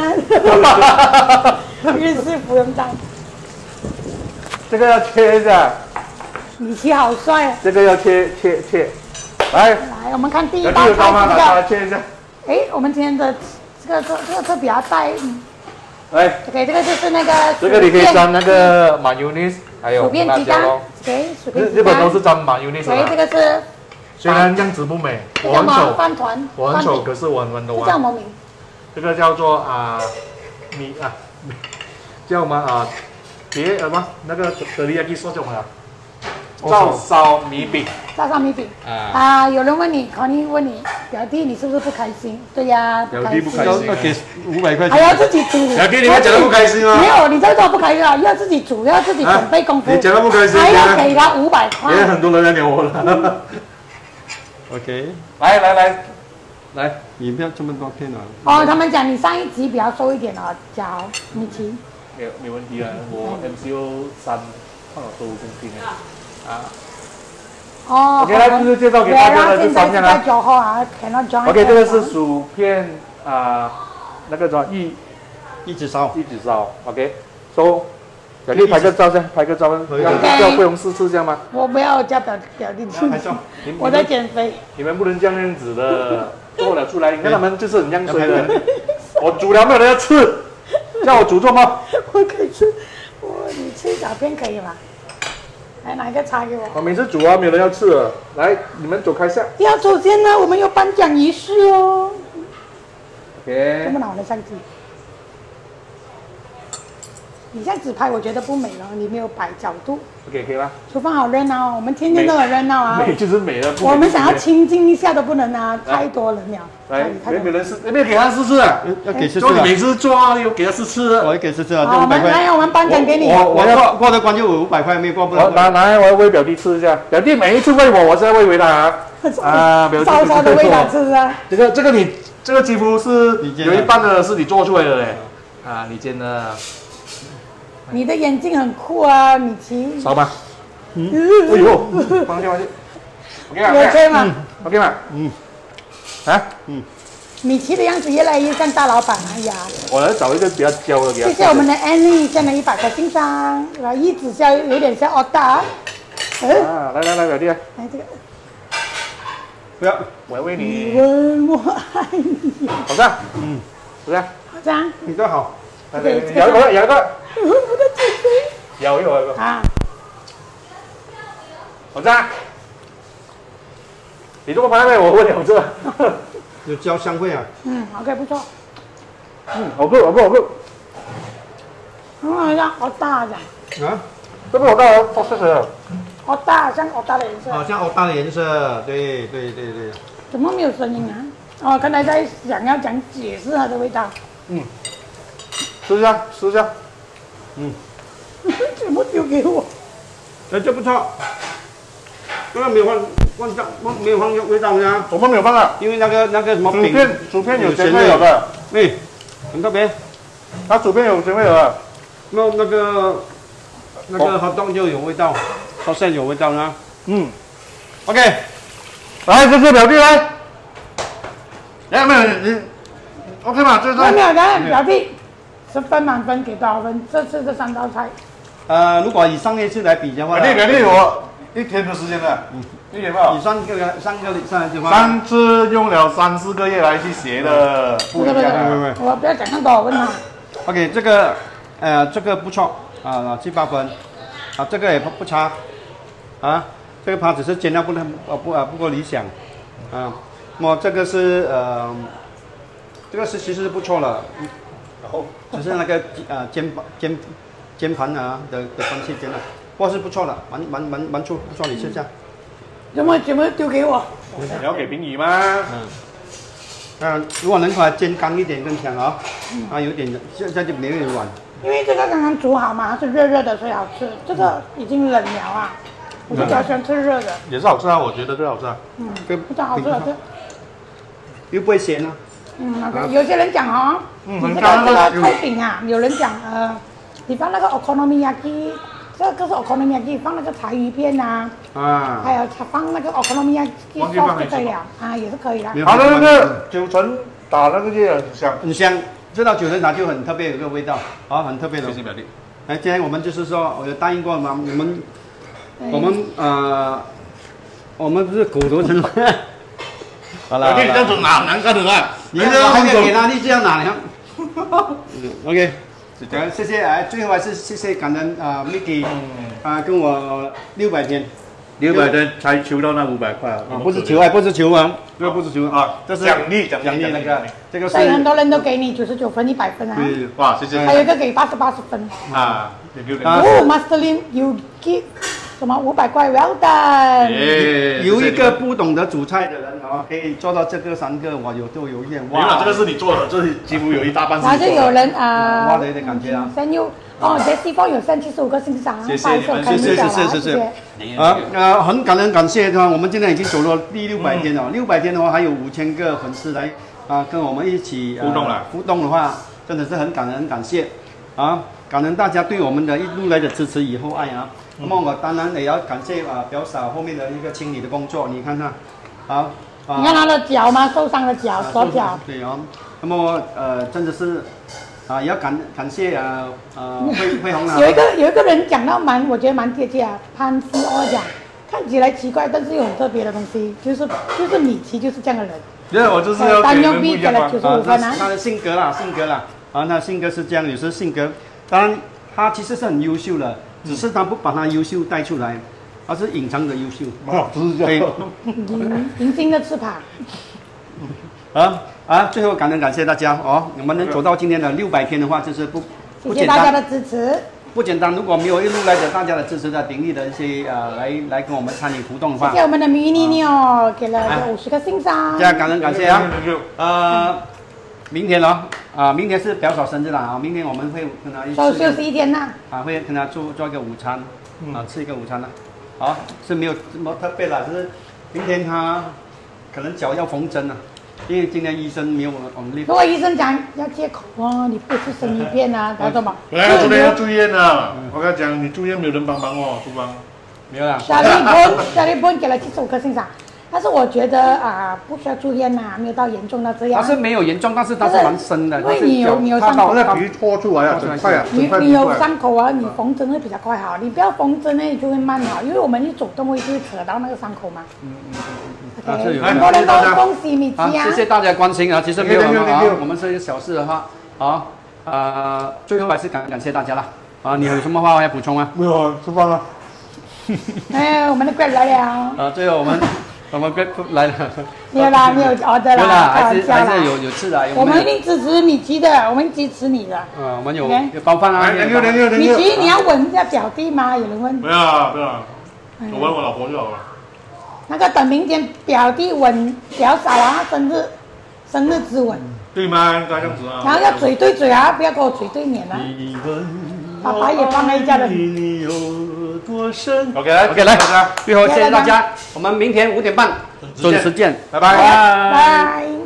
日式芙蓉蛋。 这个要切一下。 米奇好帅啊！ 这个要切切切。来， 来，我们看第一表道菜， 弟有刀吗？ 这拿个。 切一下。 哎，我们今天的这个这这个特别带。 来。 OK， 这个就是那个。 这个你可以沾那个马油尼，还有薯片鸡蛋。OK， 薯片鸡蛋。 日本都是沾马油尼的。 所以这个是。 虽然样子不美，我很丑， 饭团， 我很丑，可是我很温柔啊。 这叫什么名？ 这个叫做啊米啊，叫什么啊？别什么那个德里亚基说什么啊？照烧米饼。 照烧米饼。 啊。 啊，有人问你，考你问你表弟，你是不是不开心？对呀， 表弟不开心。 要给五百块钱。 还要自己煮。 表弟，你们讲的不开心吗？ 没有，你这个不开心啊，要自己煮，要自己准备功夫。 你讲的不开心。 还要给他五百块。 也很多人要给我了。 OK， 来来来，来， 你不要这么多片啊！ 哦，他们讲你上一集比较瘦一点哦，脚米奇。 没有没问题啊，我 M C O 三胖了十五公斤啊。 哦。 OK， 来就是介绍给大家的这三样啊。 九号啊 ，cannot join。 OK， 这个是薯片啊，那个什么一一直烧， 一直烧。OK，so。表弟拍个照先，拍个照，要要不用试吃这样吗？ 我不要叫表表弟吃，我在减肥。 你们不能这样子的，做了出来，你看他们就是很样衰的。我煮了没有人要吃，叫我煮做吗？ 我可以吃，我你吃小片可以吗？来拿一个叉给我。 我每次煮啊，没有人要吃了。来，你们走开下。 要首先呢，我们有颁奖仪式哦。 OK。 这么拿我的相机。你这样子拍，我觉得不美了，你没有摆角度。 OK， 可以吗？ 厨房好热闹，我们天天都很热闹啊。 美就是美了。 我们想要清静一下都不能啊，太多人了。 来，没有人试，没有给他试试啊？ 要给试试。 就你每次做啊，又给他试试。 我要给试试啊， 我们来，我们颁奖给你。 我我要过的关就五百块，没过不了。 拿拿来，我要喂表弟吃一下。表弟每一次喂我，我是要喂喂他啊。啊，表弟。 稍稍的喂他吃啊。 这个这个你这个几乎是有一半的是你做出来的嘞。啊，你煎的。 你的眼镜很酷啊，米奇。 烧吧。嗯。哎呦，放下放下。OK 吗 ？OK 吗 ？OK 吗？嗯。啊？嗯。 米奇的样子越来越像大老板了呀。 我来找一个比较焦的给他。 谢谢我们的 Annie 献了一百颗心伤，然后一直笑，有点像奥达。 嗯。啊，来来来，表弟。来这个。 不要，我要喂你。 你问我爱你。 好赞。嗯。是不是？ 好赞。 你都好。 来来，咬一个，咬一个。 我在减肥。 咬一个，咬一个。啊。好赞。你这么拍没？我问你，我这。 有焦香味啊。 嗯 ，OK， 不错。 嗯，好够，好够，好够。 嗯，好像好大的。 啊？ 这不好大啊，好色色。 好大，像好大的颜色。 好像好大的颜色，对对对对。 怎么没有声音啊？哦，刚才在想要讲解释它的味道。嗯。 吃一下，吃一下。 嗯。 全部丢给我。 哎，这不错。刚刚没有放放酱，没有放味道呀？ 我们没有放啊， 因为那个那个什么薯片，薯片有咸味有的。 哎，很特别。 它薯片有咸味有的。 那那个那个好冻就有味道，好像有味道呢。嗯。OK， 来，这是表弟来。哎，没有你 ，OK 吗？这是。 没有的，表弟。十分满分给多少分？这次这三道菜。 呃，如果以上一次来比的话， 表弟表弟我一天的时间了，嗯，一天吧。 以上个上个上一句话， 上次用了三四个月来去学的， 不一样的。我不要讲那么多，我问他。 OK， 这个呃这个不错啊，七八分，啊这个也不不差，啊这个盘只是煎料不能呃不啊不够理想，啊，那么这个是呃这个是其实是不错了。只是那个呃煎煎煎盘啊的的关系煎了锅是不错的，蛮蛮蛮蛮错不错，你试一下。 怎么怎么丢给我？ 你要给冰雨吗？ 嗯。啊，如果能把它煎干一点更香啊，啊有点现在就没有点软。 因为这个刚刚煮好嘛，它是热热的，所以好吃。这个已经冷了啊，我就比较喜欢吃热的。 也是好吃啊，我觉得最好吃啊。 嗯，非常好吃，好吃。 又不会咸啊。 嗯，那个有些人讲哦， 嗯， 你这个这个菜饼啊，有人讲呃，你放那个 okonomiyaki， 这个是 okonomiyaki， 放那个柴鱼片呐，啊，还有放那个 okonomiyaki sauce 就可以了啊，也是可以的。 好的，那个九层打那个也很香， 很香。这道九层塔就很特别，有个味道，啊，很特别的。 谢谢表弟。 哎，今天我们就是说，我有答应过嘛，我们我们呃，我们不是苦读成。好了， 表弟，你这样子拿难看的啊！ 你这还没有给他，你这样拿，你看。OK， 谢谢，哎，最后还是谢谢感恩啊 ，Micky， 啊，跟我六百天。 六百天才求到那五百块啊！ 不是求啊，不是求啊，这个不是求啊，这是奖励奖奖励那个，这个是。 所以很多人都给你九十九分、一百分啊。 对，哇，谢谢。 还有一个给八十八十分。 啊， 哦 ，Master Lim，you give 什么五百块 ，well done。 有一个不懂得煮菜的人啊，可以做到这个三个，我有都有一点哇。 没有，这个是你做的，这几乎有一大半是。 然后就有人啊， 哇的有点感觉啊。 send you 哦 ，Jessie 方有 send 七十五个欣赏， 谢谢你们，谢谢谢谢谢谢。啊啊，很感恩感谢的，我们今天已经走了第六百天了，六百天的话还有五千个粉丝来啊跟我们一起互动了。 互动的话，真的是很感恩感谢啊，感恩大家对我们的一路来的支持以后爱啊。那么我当然也要感谢啊表嫂后面的一个清理的工作，你看看，好。 你看他的脚吗？受伤的脚，左脚。 对哦，那么呃真的是。啊，也要感感谢啊啊慧慧红啊。 有一个有一个人讲到蛮，我觉得蛮贴切啊。潘思欧讲，看起来奇怪，但是有很特别的东西，就是就是米奇就是这样的人。 对，我就是要单用 B 给了九十五分啊。 他的性格啦，性格啦，啊，那性格是这样，有时性格，当然他其实是很优秀的，只是他不把他优秀带出来，而是隐藏的优秀。 哦，就是这样。 银银星的翅膀。 啊啊！最后感恩感谢大家哦，我们能走到今天的六百天的话，就是不不简单。 谢谢大家的支持。 不简单，如果没有一路来的大家的支持的鼎力的一些呃来来跟我们参与互动的话， 谢谢我们的迷你妞给了五十个欣赏。 这样感恩感谢啊！呃，明天哦，啊，明天是表嫂生日了啊，明天我们会跟他一起休休息一天呐， 啊，会跟他做做一个午餐，啊，吃一个午餐呢。好，是没有什么特别了，只是明天他可能脚要缝针了。因为今天医生没有我们。 如果医生讲要借口哦，你不吃生鱼片啊，他说嘛。 哎，昨天要住院啊！我跟他讲，你住院没有人帮忙哦，厨房。 没有啦。 小丽波，小丽波给了七十五颗欣赏，但是我觉得啊，不需要住院呐，没有到严重到这样。 他是没有严重，但是他是蛮深的。 因为你有你有伤口， 那皮拖出来啊，很快啊。 你你有伤口啊，你缝针会比较快好，你不要缝针呢就会慢好，因为我们一走动会就会扯到那个伤口嘛。嗯嗯嗯。 啊，这有很多人都恭喜米奇啊！ 谢谢大家关心啊，其实没有什么啊，我们是一个小事的话，好，呃，最后还是感感谢大家了啊，你有什么话要补充吗？ 没有，吃饭了。 哎，我们的 Grab 来了。 啊，最后我们我们 Grab 来了。 没有啦，没有 order 啦， 有啦，还是还是有有吃的。 我们一定支持米奇的，我们支持你的。 嗯，我们有有包饭啊。 米奇，你要吻一下表弟吗？有人问。 不要不要，我吻我老婆就好了。那个等明天表弟吻表嫂啊，生日生日之吻。 对吗？这样子啊。 然后要嘴对嘴啊，不要跟我嘴对脸啊。爸爸也帮了一家人。 OK OK 来，最后谢谢大家，我们明天五点半准时见，拜拜。 拜。